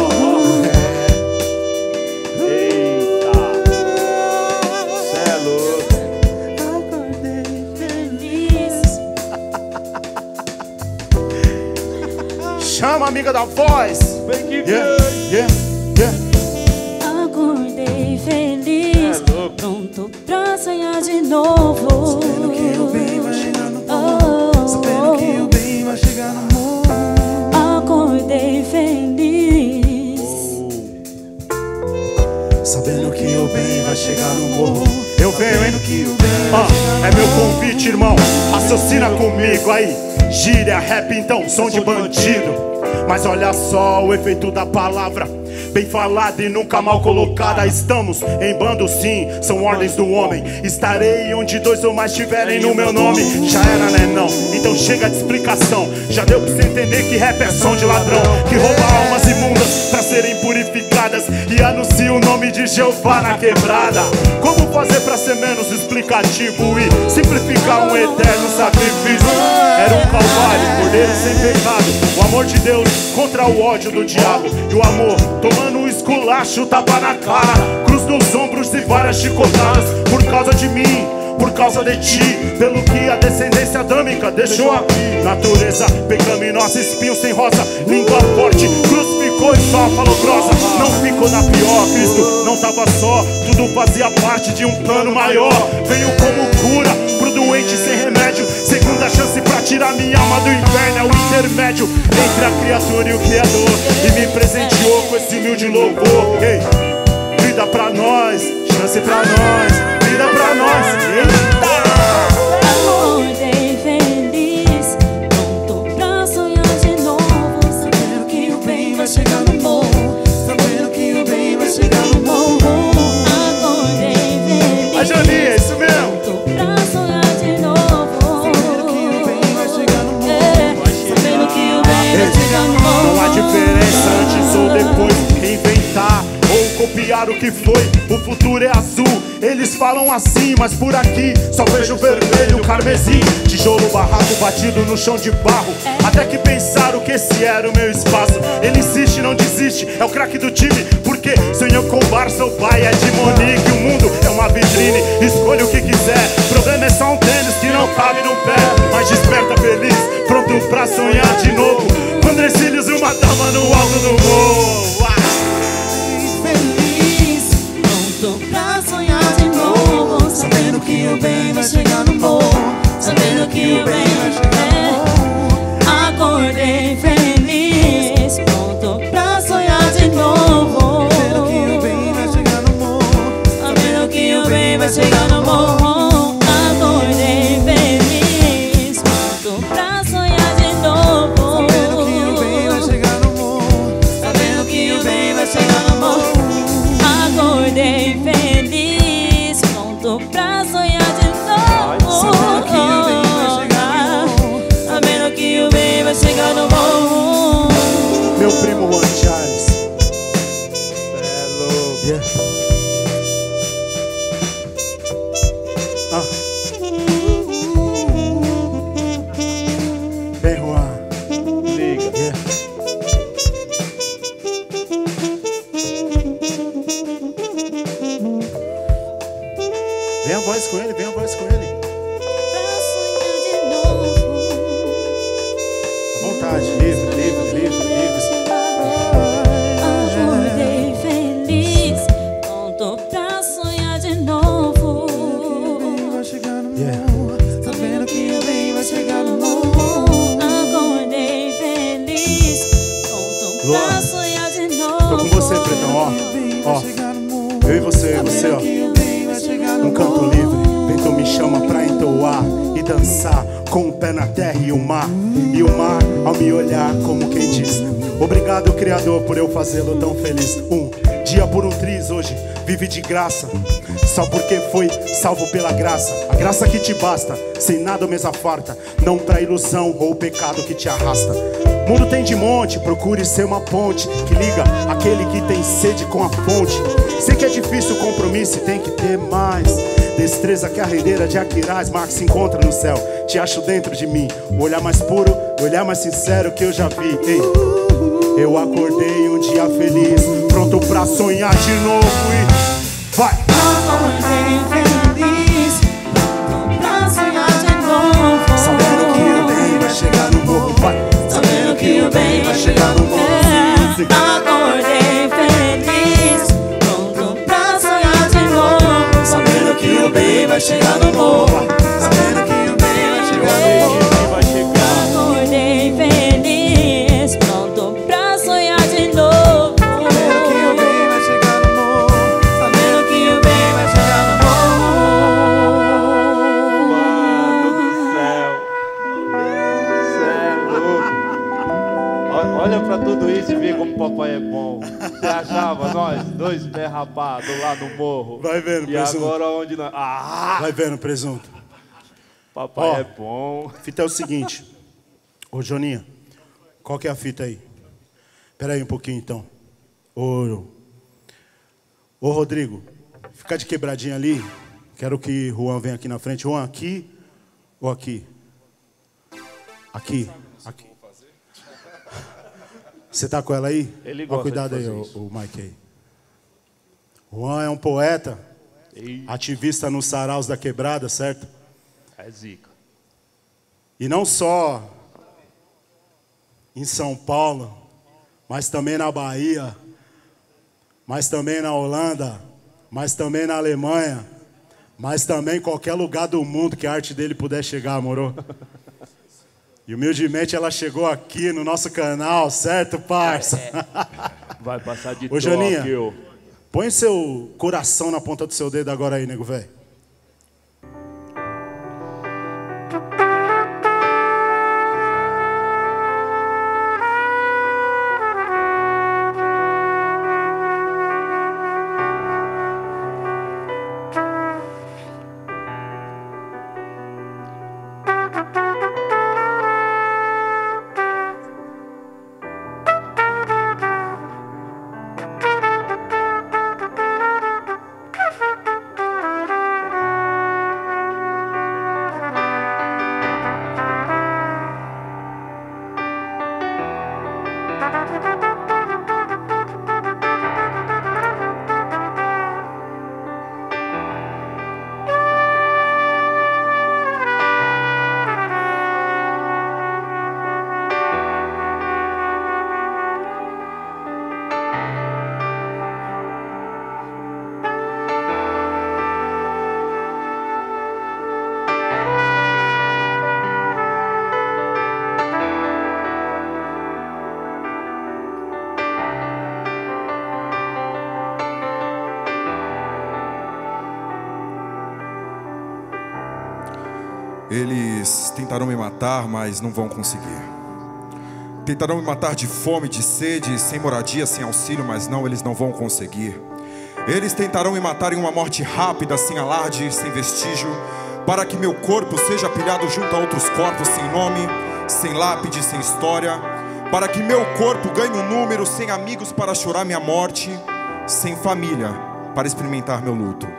Eita. Cê é louco. Acordei feliz. Chama, amiga da voz. Vem que vem. Acordei feliz, pronto pra sonhar de novo. Sabendo que o bem vai chegar no morro. Sabendo que o bem vai chegar no morro. Acordei feliz. Sabendo que o bem vai chegar no morro. Eu venho, hein? É meu convite, irmão. Raciocina comigo aí. Gíria, rap, então, som de bandido. Mas olha só o efeito da palavra, bem falada e nunca mal colocada. Estamos em bando sim, são ordens do homem. Estarei onde dois ou mais tiverem no meu nome. Já era, né não? Então chega de explicação. Já deu pra você entender que rap é som de ladrão, que rouba almas imundas pra serem purificadas e anuncia o nome de Jeová na quebrada. Como fazer pra ser menos explicativo e simplificar um eterno sacrifício? Era um calvário, cordeiro sem pecado, o amor de Deus contra o ódio do diabo. E o amor tomando um esculacho, tapa na cara, cruz nos ombros e várias chicotadas. Por causa de mim, por causa de ti, pelo que a descendência adâmica deixou aqui. Natureza pecaminosa, espinho sem rosa, língua forte, crucificou e só falou grossa. Não ficou na pior, Cristo não tava só, tudo fazia parte de um plano maior. Veio como cura pro doente sem remédio, segunda chance pra tirar minha alma do inferno. É o intermédio entre a criatura e o Criador, e me presenteou com esse humilde louvor. Ei, vida pra nós, chance pra nós, vida pra nós. Eita! Acordei feliz, pronto pra sonhar de novo. Sabendo que o bem vai chegar no morro. Sabendo que o bem vai chegar no morro. Acordei feliz. A Janinha, isso mesmo. Pronto pra sonhar de novo. Sabendo que o bem vai chegar no morro. Sabendo que o bem vai chegar no morro. Não há diferença antes ou depois, reinventar ou copiar o que foi. O futuro é azul, eles falam assim, mas por aqui só vejo vermelho, carmesim. Tijolo, barraco batido no chão de barro, até que pensaram que esse era o meu espaço. Ele insiste, não desiste, é o craque do time, porque sonhou com o Barça, o pai é de Monique. O mundo é uma vitrine, escolha o que quiser. O problema é só um tênis que não cabe no pé, mas desperta feliz, pronto pra sonhar de novo. Vandrecilhos e uma dama no alto do morro. Feliz, pronto pra sonhar de novo. Sabendo que o bem vai chegar no morro. Sabendo que o bem vai chegar no morro. Acordei feliz, pronto pra sonhar de novo. Sabendo que o bem vai chegar no morro. Sabendo que o bem vai chegar no morro. vontade, livre, livre, livre, livre. Acordei feliz, pronto pra sonhar de novo. Vai chegar no morro, sabendo que o bem vai chegar no morro. Acordei feliz, pronto pra sonhar de novo. Tô com você, pretão, ó. Eu e você, ó. Um canto livre, vento me chama pra entoar e dançar com o pé na terra e o mar. E o mar ao me olhar como quem diz: obrigado, Criador, por eu fazê-lo tão feliz. Um dia por um triz hoje vive de graça, só porque foi salvo pela graça. A graça que te basta, sem nada mesa farta, não pra ilusão ou pecado que te arrasta. Mundo tem de monte, procure ser uma ponte que liga aquele que tem sede com a fonte. Sei que é difícil o compromisso e tem que ter mais destreza que a rendeira de Aquiraz. Marx se encontra no céu, te acho dentro de mim. O olhar mais puro, o olhar mais sincero que eu já vi. Ei, eu acordei um dia feliz, pronto pra sonhar de novo e vai! Acordei feliz, pronto pra sonhar de novo. Sabendo que o bem vai chegar no morro, vai! Sabendo que o bem vai chegar no morro. Acordei feliz, pronto pra sonhar de novo. Sabendo que o bem vai chegar no morro. Sabendo que o bem vai chegar no morro. Acordei feliz, pronto pra sonhar de novo. Sabendo que o bem vai chegar no morro. Sabendo que o bem vai chegar no morro. Mano do céu. Cê é louco. Olha pra tudo isso e vê como o papai é bom. Você achava nós, dois pés rapados lá no morro. Vai vendo, E presunto. agora onde nós... Ah! Vai vendo, presunto. Papai Ó. é bom. A fita é o seguinte. Ô, Joninha, qual que é a fita aí? Pera aí um pouquinho, então. Ô, Rodrigo, fica de quebradinha ali. Quero que Juan venha aqui na frente. Juan, aqui ou aqui? Aqui. Aqui. Você tá com ela aí? Ele Ó, gosta cuidado de aí, fazer isso. o Mike aí. Juan é um poeta, ativista nos saraus da quebrada, certo? É zica. E não só em São Paulo, mas também na Bahia, mas também na Holanda, mas também na Alemanha, mas também em qualquer lugar do mundo que a arte dele puder chegar, moro? E humildemente ela chegou aqui no nosso canal, certo, parça? Vai passar de Ô, Joninha, Tóquio. põe seu coração na ponta do seu dedo agora aí, nego velho. Eles tentarão me matar, mas não vão conseguir. Tentarão me matar de fome, de sede, sem moradia, sem auxílio, mas não, eles não vão conseguir. Eles tentarão me matar em uma morte rápida, sem alarde, sem vestígio, para que meu corpo seja pilhado junto a outros corpos sem nome, sem lápide, sem história, para que meu corpo ganhe um número, sem amigos para chorar minha morte, sem família para experimentar meu luto.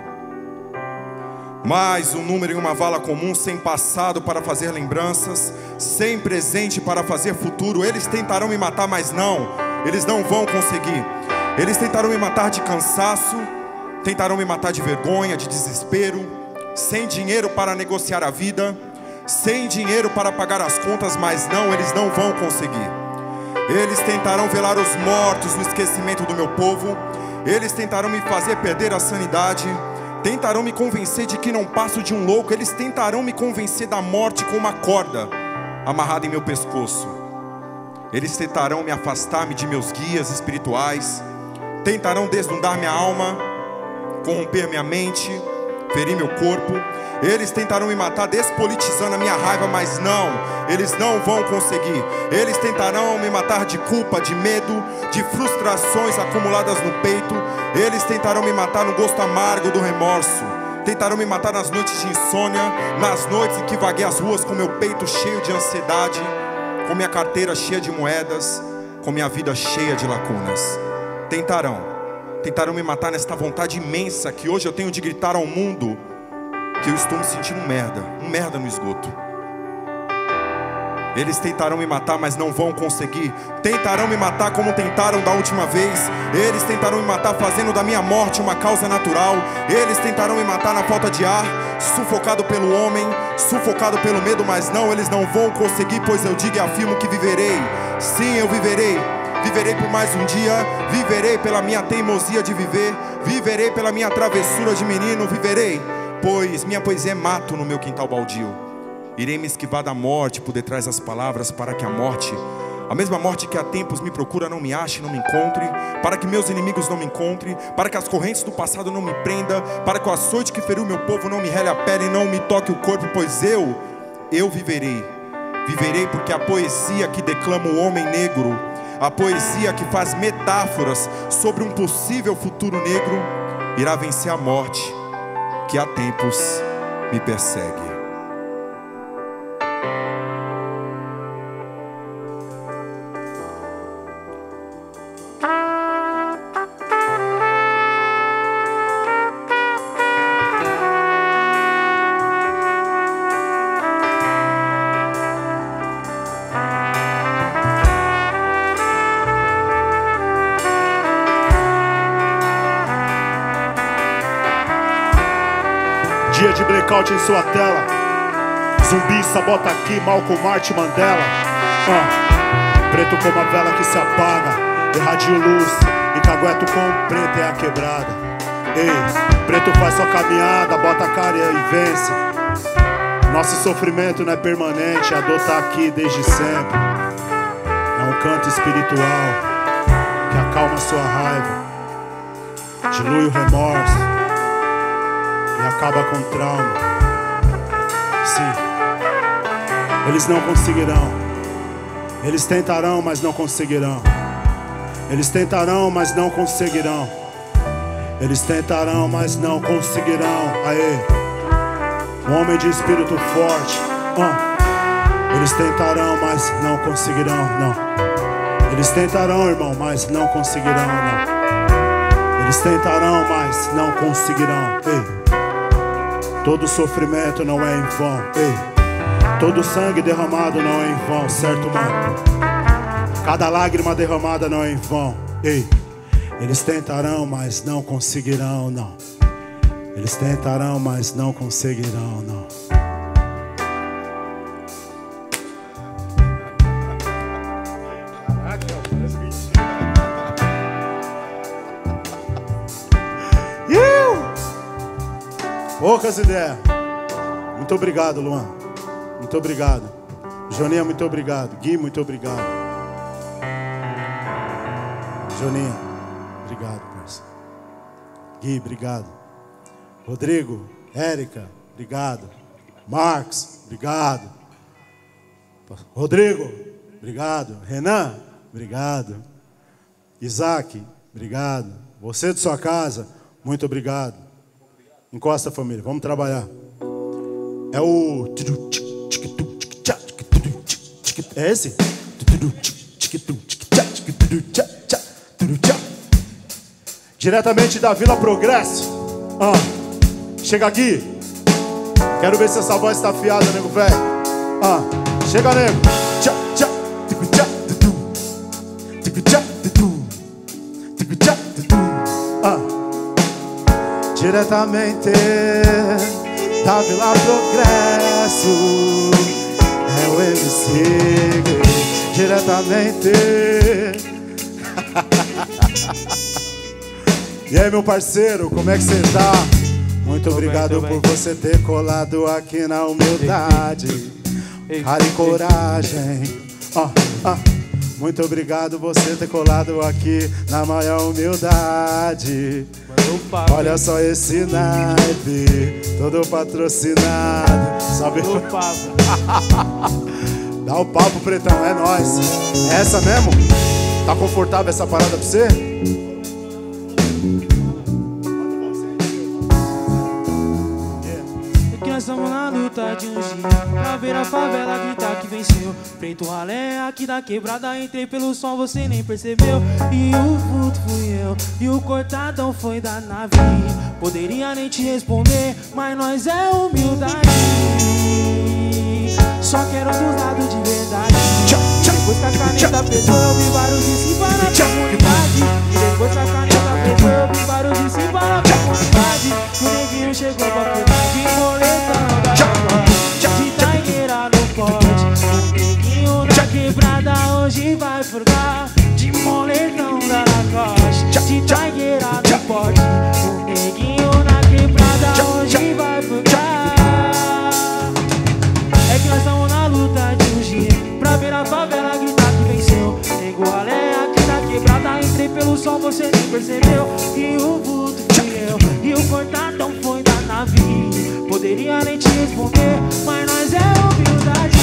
Mais um número em uma vala comum, sem passado para fazer lembranças, sem presente para fazer futuro. Eles tentarão me matar, mas não, eles não vão conseguir. Eles tentarão me matar de cansaço, tentarão me matar de vergonha, de desespero, sem dinheiro para negociar a vida, sem dinheiro para pagar as contas, mas não, eles não vão conseguir. Eles tentarão velar os mortos no esquecimento do meu povo. Eles tentarão me fazer perder a sanidade. Tentarão me convencer de que não passo de um louco. Eles tentarão me convencer da morte com uma corda amarrada em meu pescoço. Eles tentarão me afastar-me de meus guias espirituais. Tentarão desnudar minha alma, corromper minha mente, ferir meu corpo. Eles tentarão me matar despolitizando a minha raiva, mas não, eles não vão conseguir. Eles tentarão me matar de culpa, de medo, de frustrações acumuladas no peito. Eles tentarão me matar no gosto amargo do remorso. Tentarão me matar nas noites de insônia, nas noites em que vaguei as ruas com meu peito cheio de ansiedade, com minha carteira cheia de moedas, com minha vida cheia de lacunas. Tentarão me matar nesta vontade imensa que hoje eu tenho de gritar ao mundo que eu estou me sentindo um merda no esgoto. Eles tentarão me matar, mas não vão conseguir. Tentarão me matar como tentaram da última vez. Eles tentarão me matar fazendo da minha morte uma causa natural. Eles tentarão me matar na falta de ar, sufocado pelo homem, sufocado pelo medo, mas não, eles não vão conseguir, pois eu digo e afirmo que viverei. Sim, eu viverei. Viverei por mais um dia, viverei pela minha teimosia de viver, viverei pela minha travessura de menino, viverei, pois minha poesia é mato no meu quintal baldio. Irei me esquivar da morte por detrás das palavras, para que a morte, a mesma morte que há tempos me procura, não me ache, não me encontre, para que meus inimigos não me encontrem, para que as correntes do passado não me prenda, para que o açoite que feriu meu povo não me rele a pele e não me toque o corpo, pois eu viverei. Viverei porque a poesia que declama o homem negro, a poesia que faz metáforas sobre um possível futuro negro, irá vencer a morte que há tempos me persegue. Dia de blackout em sua tela. Zumbi sabota aqui, Malcolm Martin Mandela. Preto como a vela que se apaga, irradio luz e cagueto com preto é a quebrada. Ei, preto faz sua caminhada, bota a cara e vence. Nosso sofrimento não é permanente, a dor tá aqui desde sempre. É um canto espiritual que acalma sua raiva, dilui o remorso e acaba com o trauma. Sim, eles não conseguirão. Eles tentarão, mas não conseguirão. Eles tentarão, mas não conseguirão. Eles tentarão, mas não conseguirão. Aê, um homem de espírito forte. Eles tentarão, mas não conseguirão. Não. Eles tentarão, irmão, mas não conseguirão. Não. Eles tentarão, mas não conseguirão. Ei. Todo sofrimento não é em vão. Ei. Todo sangue derramado não é em vão, certo, mano? Cada lágrima derramada não é em vão. Ei. Eles tentarão, mas não conseguirão, não. Eles tentarão, mas não conseguirão, não. Poucas ideias. Muito obrigado, Luan. Muito obrigado. Joninha, muito obrigado. Gui, muito obrigado. Joninha, obrigado, parceiro. Gui, obrigado. Rodrigo, Érica, obrigado. Marcos, obrigado. Rodrigo, obrigado. Renan, obrigado. Isaac, obrigado. Você de sua casa, muito obrigado. Encosta, família, vamos trabalhar. É o... É esse? Diretamente da Vila Progresso. Chega aqui. Quero ver se essa voz tá afiada, nego velho. Chega, nego. Diretamente da Vila Progresso. o MC diretamente. E aí, meu parceiro, como é que você tá? Muito obrigado por você ter colado aqui na humildade, cara e coragem. Muito obrigado você ter colado aqui na maior humildade. Olha só esse naipe, todo patrocinado. Sabe? Dá o papo, pretão, é nóis. É essa mesmo? Tá confortável essa parada pra você? Estamos na luta de um dia pra ver a favela gritar que venceu. Preto ralé aqui da quebrada, entrei pelo som, você nem percebeu. E o vulto fui eu, e o cortadão foi da nave. Poderia nem te responder, mas nós é humildade. Só quero dos lados de verdade. Depois que a caneta pesou, eu vi vários de cima na comunidade. E depois que a caneta pesou, eu vi vários de cima na comunidade. O neguinho chegou pra pegar de moletão da Lacoste, de taigueira no pote. O neguinho na quebrada hoje vai furgar, de moletão da Lacoste, de taigueira no pote. O neguinho na quebrada hoje vai furgar. É que nós estamos na luta de um dia pra ver a favela gritar que venceu. Nego ralé aqui da quebrada, entrei pelo sol, você nem percebeu. E o vulto fui eu, e o cortadão foi da nave. Poderia nem te responder, mas nós é humildade.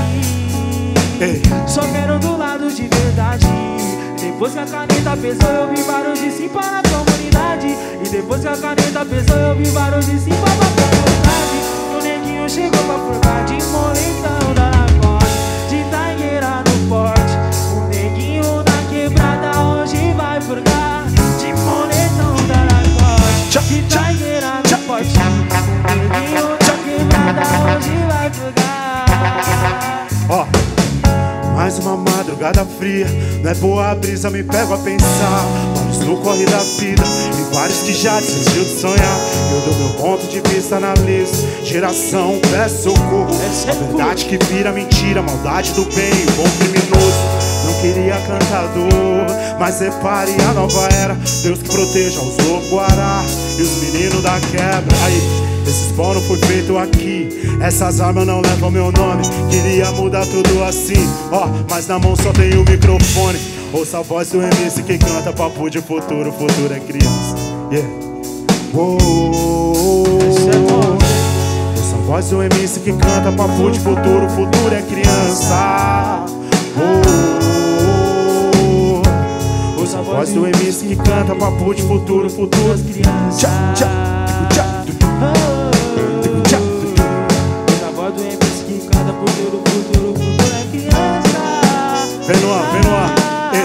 Só quero do lado de verdade. Depois que a caneta pesou, eu vi vários de cima na comunidade. E depois que a caneta pesou, eu vi vários de cima na comunidade. O neguinho chegou pra furgar de moletão da Lacoste, de taigueira no porte. O neguinho na quebrada hoje vai furgar, de moletão da Lacoste, de taigueira no porte. O neguinho na quebrada hoje vai furgar. Mais uma madrugada fria, não é boa a brisa, me pego a pensar. Vários no corre da vida, e vários que já desistiu de sonhar. Eu dou meu ponto de vista na lista, geração peço socorro. A verdade que vira mentira, maldade do bem, bom criminoso. Não queria cantador, mas repare a nova era. Deus que proteja os louco-guará e os meninos da quebra. Aí, esse spawn foi feito aqui, essas armas não levam meu nome. Queria mudar tudo assim, mas na mão só tem o microfone. Ouça a voz do MC que canta papo de futuro, o futuro é criança. Ouça a voz do MC que canta papo de futuro, o futuro é criança. Ouça a voz do MC que canta papo de futuro, o futuro é criança. Vem no ar.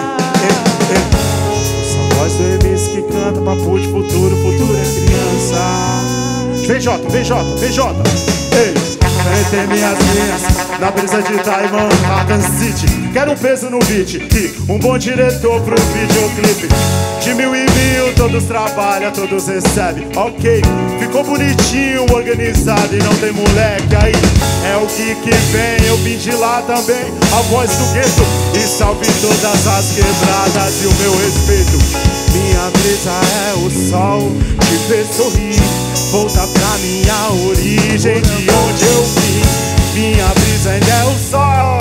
Essa voz do MC que canta papo de futuro, futuro é criança. VJ. Ei, tem minhas linhas na brisa de Taiwan, Arkham City. Quero um peso no beat e um bom diretor pro videoclipe. De 1000 em 1000, todos trabalham, todos recebem. Ok, ficou bonitinho, organizado e não tem moleque aí. É o que vem, eu vim de lá também. A voz do gueto e salve todas as quebradas e o meu respeito. Minha brisa é o sol, te ver sorrir, volta pra minha origem, de onde eu vim. Minha brisa ainda é o sol,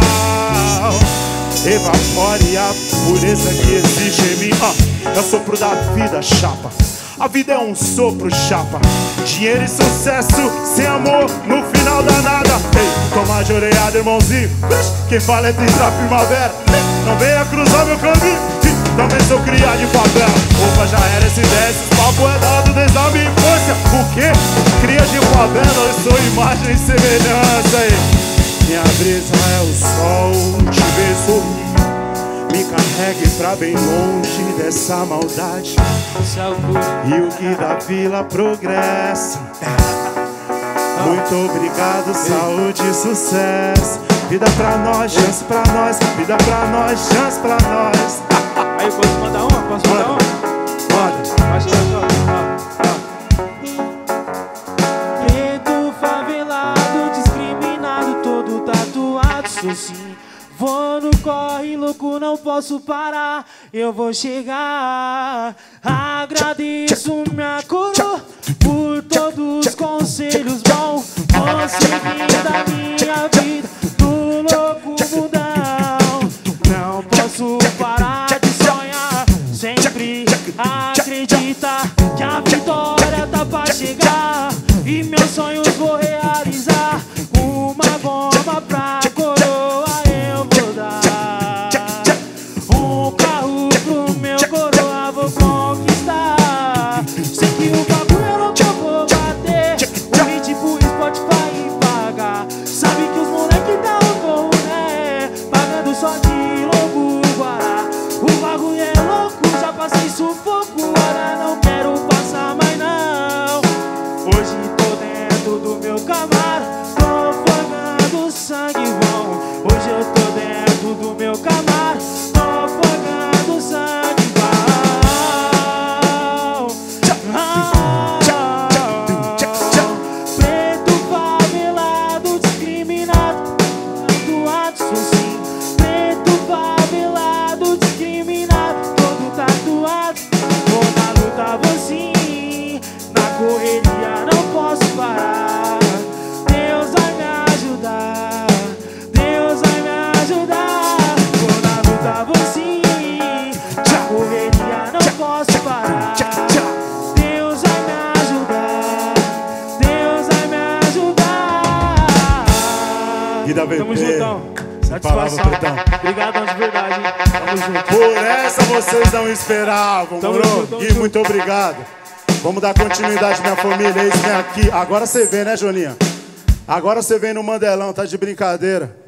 evapore a pureza que existe em mim. É o sopro da vida, chapa. A vida é um sopro, chapa. Dinheiro e sucesso, sem amor, no final dá nada. Ei, toma de orelhada, irmãozinho. Quem fala é tentar primavera. Não venha cruzar meu caminho, também sou criado de favela. Opa, já era essa ideia, esses papo é dado desde a minha infância. O quê? Cria de favela, eu sou imagem e semelhança. Ei, minha brisa é o sol, te ver sorrir. Me carregue pra bem longe dessa maldade. E o que da vila progressa. Muito obrigado, saúde e sucesso. Vida pra nós, chance pra nós. Vida pra nós, chance pra nós. Aí, posso mandar uma? Preto, favelado, discriminado, todo tatuado. isso sim. Vou no corre, louco, não posso parar. Eu vou chegar. Agradeço minha coroa por todos os conselhos bons. Você viu da minha vida do louco mundão. Não posso parar de sonhar. Sempre acreditar que a vitória tá pra chegar. E meus sonhos vou realizar. Uma bomba pra coroa eu vou dar. Um carro pro meu coroa vou conquistar. Sei que o bagulho é louco, eu vou bater. O hit pro Spotify e pagar. Sabe que os moleque tá louco, né? Pagando só de louco guará. O bagulho é louco, já passei sufoco. Agora não quero passar mais não. Hoje tô dentro do meu Camaro, tô fogando sangue bom. Hoje eu tô dentro do meu Camaro, tô fogando sangue bom. Preto favelado, discriminado, tatuado sou sim. Preto favelado, discriminado, todo tatuado. Vou na luta, vou sim. Na correria não posso parar. Deus vai me ajudar. Deus vai me ajudar. Vou na luta, vou sim. Na correria não posso parar. Deus vai me ajudar. Deus vai me ajudar. Vida VP. Tamo juntão. Palavra, Satisfação. Pretão. Obrigadão de verdade, hein? Tamo junto. Por essa vocês não esperavam, Tamo moro? junto, tamo Gui, junto. muito obrigado. Vamos dar continuidade, minha família. Eles vem aqui. Agora você vem, né, Joninha? Agora você vem no Mandelão, tá de brincadeira.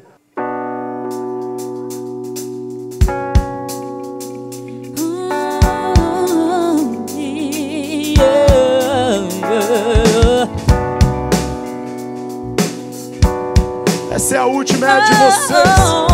Essa é a última, é a de vocês.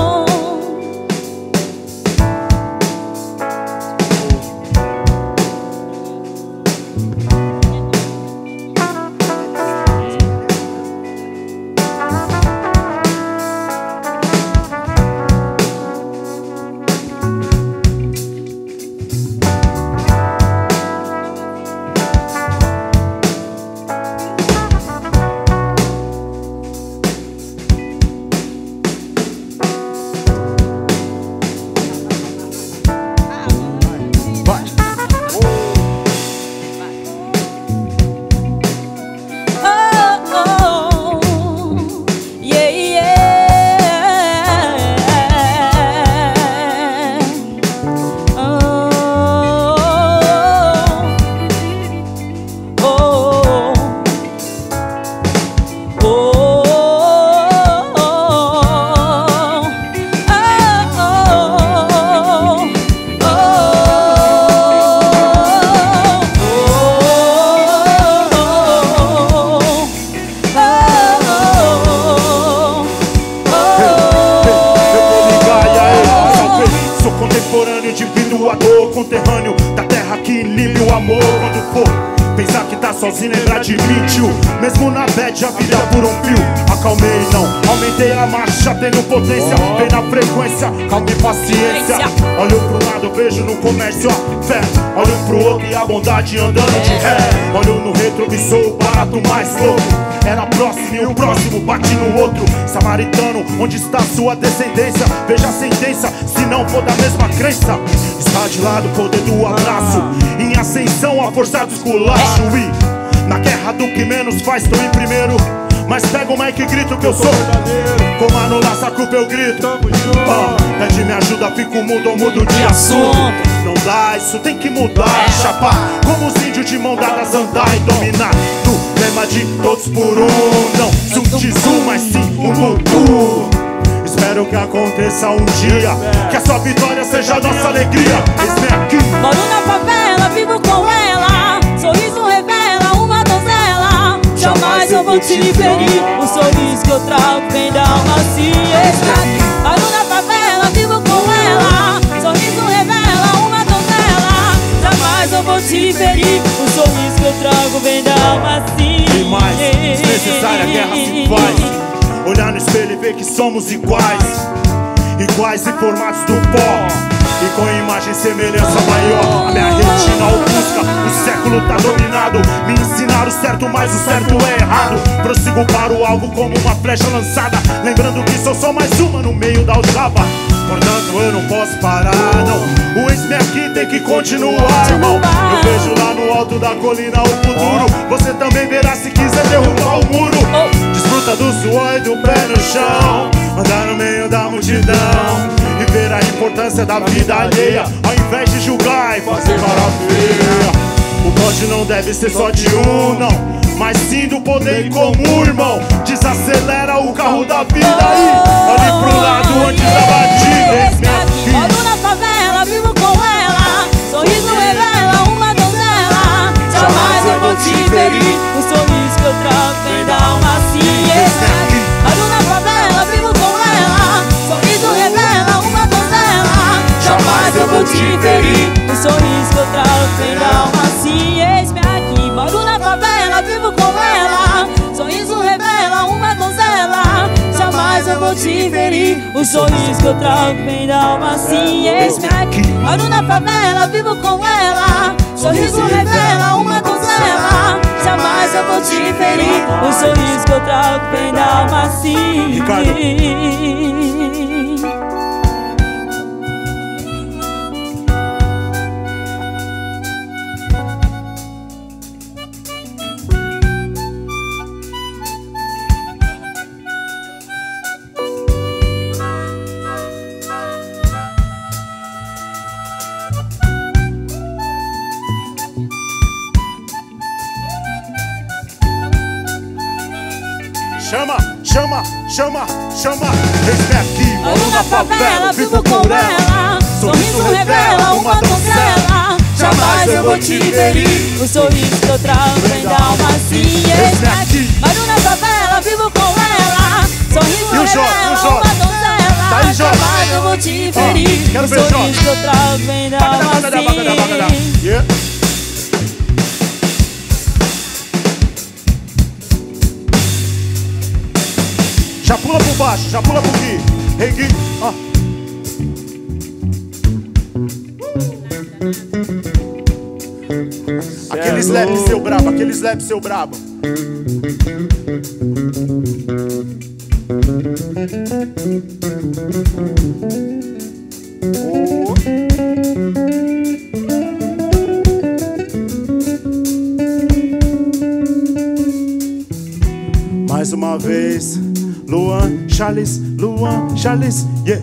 Conterrâneo da terra que inibe o amor. Quando for pensar que tá sozinho, lembrar de mim, tio. Mesmo na bad já vira por um fio. Acalmei, não, aumentei a marcha, tendo potência. Vem na frequência, calma e paciência. Olho pro lado, vejo no comércio a fé. Olho pro outro e a bondade andando de ré. Olho no retrovisor, o barato mais louco. Era próximo e o próximo bate no outro. Samaritano, onde está sua descendência? Veja a sentença, se não for da mesma crença. Está de lado o poder do abraço. Em ascensão a força do esculacho. E na guerra do que menos faz, tô em primeiro. Mas pega o mic e grito que eu sou verdadeiro. Como a no laça culpa eu grito. Pede me ajuda, fico mudo ou mudo de assunto. Não dá, isso tem que mudar. Chapar como os índios de mão dadas andar e dominar. Do lema de todos por um. Não subdiz um, mas sim um mundo. Espero que aconteça um dia, que a sua vitória seja a nossa alegria. Eis-me aqui. Moro na favela, vivo com ela. Sorriso revela uma donzela. Jamais eu vou te ferir. O sorriso que eu trago vem da alma assim. Moro na favela, vivo com ela. Sorriso revela uma donzela. Jamais eu vou te ferir. O sorriso que eu trago vem da alma assim. E mais, desnecessária guerra se faz. Olhar no espelho e vê que somos iguais. Iguais e formados do pó, e com imagem e semelhança maior. A minha retina ofusca, o século tá dominado. Me ensinaram o certo, mas o certo é errado. Prossigo para o alvo como uma flecha lançada, lembrando que sou só mais uma no meio da aljava. Portanto eu não posso parar, não. O ex-me aqui tem que continuar, irmão. Eu vejo lá no alto da colina o futuro. Você também verá se quiser derrubar o muro. Desfruta do suor e do pé no chão, andar no meio da multidão e ver a importância da vida alheia, ao invés de julgar e fazer maravilha. O bonde não deve ser só de um, não, mas sim do poder em comum, irmão. Desacelera o carro da vida aí, olhe pro lado antes da batida. Moro na favela, vivo com ela, sorriso revela uma donzela. Jamais eu vou te ferir, o sorriso que eu trago vem da alma assim. Moro na favela, vivo com ela, sorriso revela uma donzela. Jamais eu vou te ferir, o sorriso que eu trago vem da alma assim. Eis-me aqui, moro na favela, vivo com ela, sorriso revela uma donzela. Jamais eu vou te ferir, o sorriso que eu trago vem da alma assim. Eis-me aqui, moro na favela, vivo com ela, sorriso revela uma donzela. Jamais eu vou te ferir, o sorriso que eu trago vem da alma assim. Ricardo. Chama, chama, chama, chama. Eis-me aqui, moro na favela, vivo com ela, sorriso revela uma donzela. Jamais eu vou te ferir, o sorriso que eu trago vem da alma assim. Eis-me aqui, moro na favela, vivo com ela, sorriso revela uma donzela. Tá aí, Jorge. Jamais eu vou te ferir, quero o ver, Jorge. sorriso que eu trago vem da alma assim. Yeah. Já pula por baixo, já pula por aqui. Hey, Gui, ó. Aquele slap seu brabo, aquele slap seu brabo. Mais uma vez, Luan, Charles, yeah.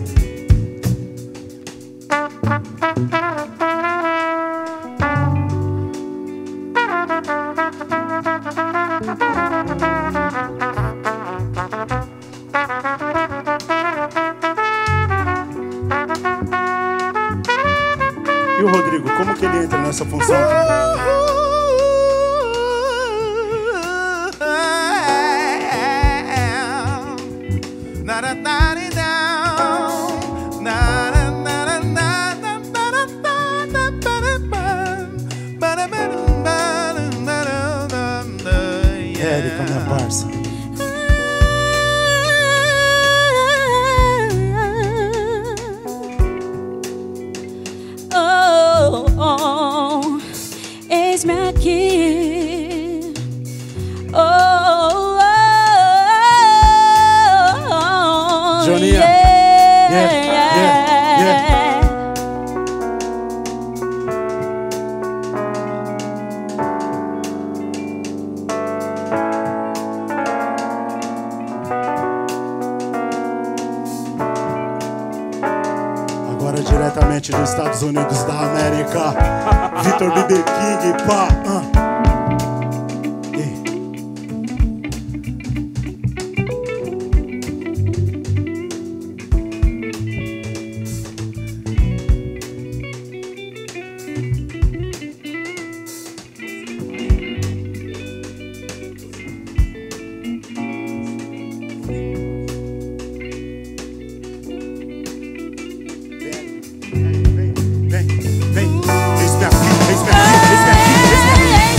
E o Rodrigo, como que ele entra nessa função? Érica, minha parça. Oh, oh, eis-me aqui. Oh, oh, oh, Joninha. yeah. Agora diretamente dos Estados Unidos da América, Vitor BB King, pá. Vem, eis-me aqui, eis-me aqui, eis-me aqui, eis-me aqui.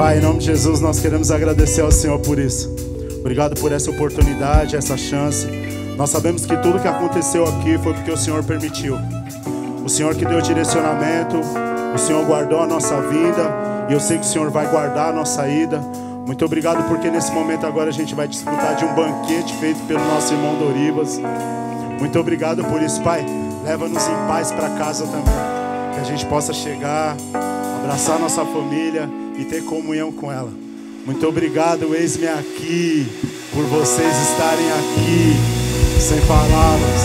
Pai, em nome de Jesus, nós queremos agradecer ao Senhor por isso. Obrigado por essa oportunidade, essa chance. Nós sabemos que tudo que aconteceu aqui foi porque o Senhor permitiu. O Senhor que deu direcionamento, o Senhor guardou a nossa vinda, e eu sei que o Senhor vai guardar a nossa ida. Muito obrigado porque nesse momento agora a gente vai desfrutar de um banquete feito pelo nosso irmão Doribas. Muito obrigado por isso, Pai. Leva-nos em paz para casa também. Que a gente possa chegar, abraçar nossa família e ter comunhão com ela. Muito obrigado, eis-me aqui, por vocês estarem aqui, sem palavras.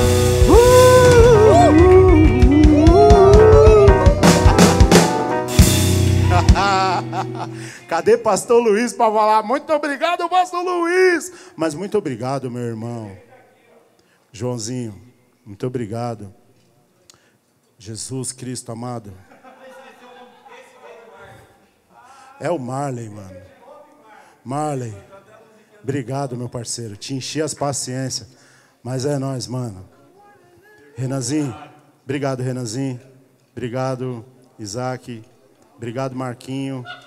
Cadê pastor Luiz para falar? Muito obrigado, pastor Luiz. Mas muito obrigado, meu irmão Joãozinho. Muito obrigado. Jesus Cristo amado. É o Marley, mano. Marley. Obrigado, meu parceiro. Te enchi as paciências. Mas é nóis, mano. Renanzinho. Obrigado, Renanzinho. Obrigado, Isaac. Obrigado, Marquinho.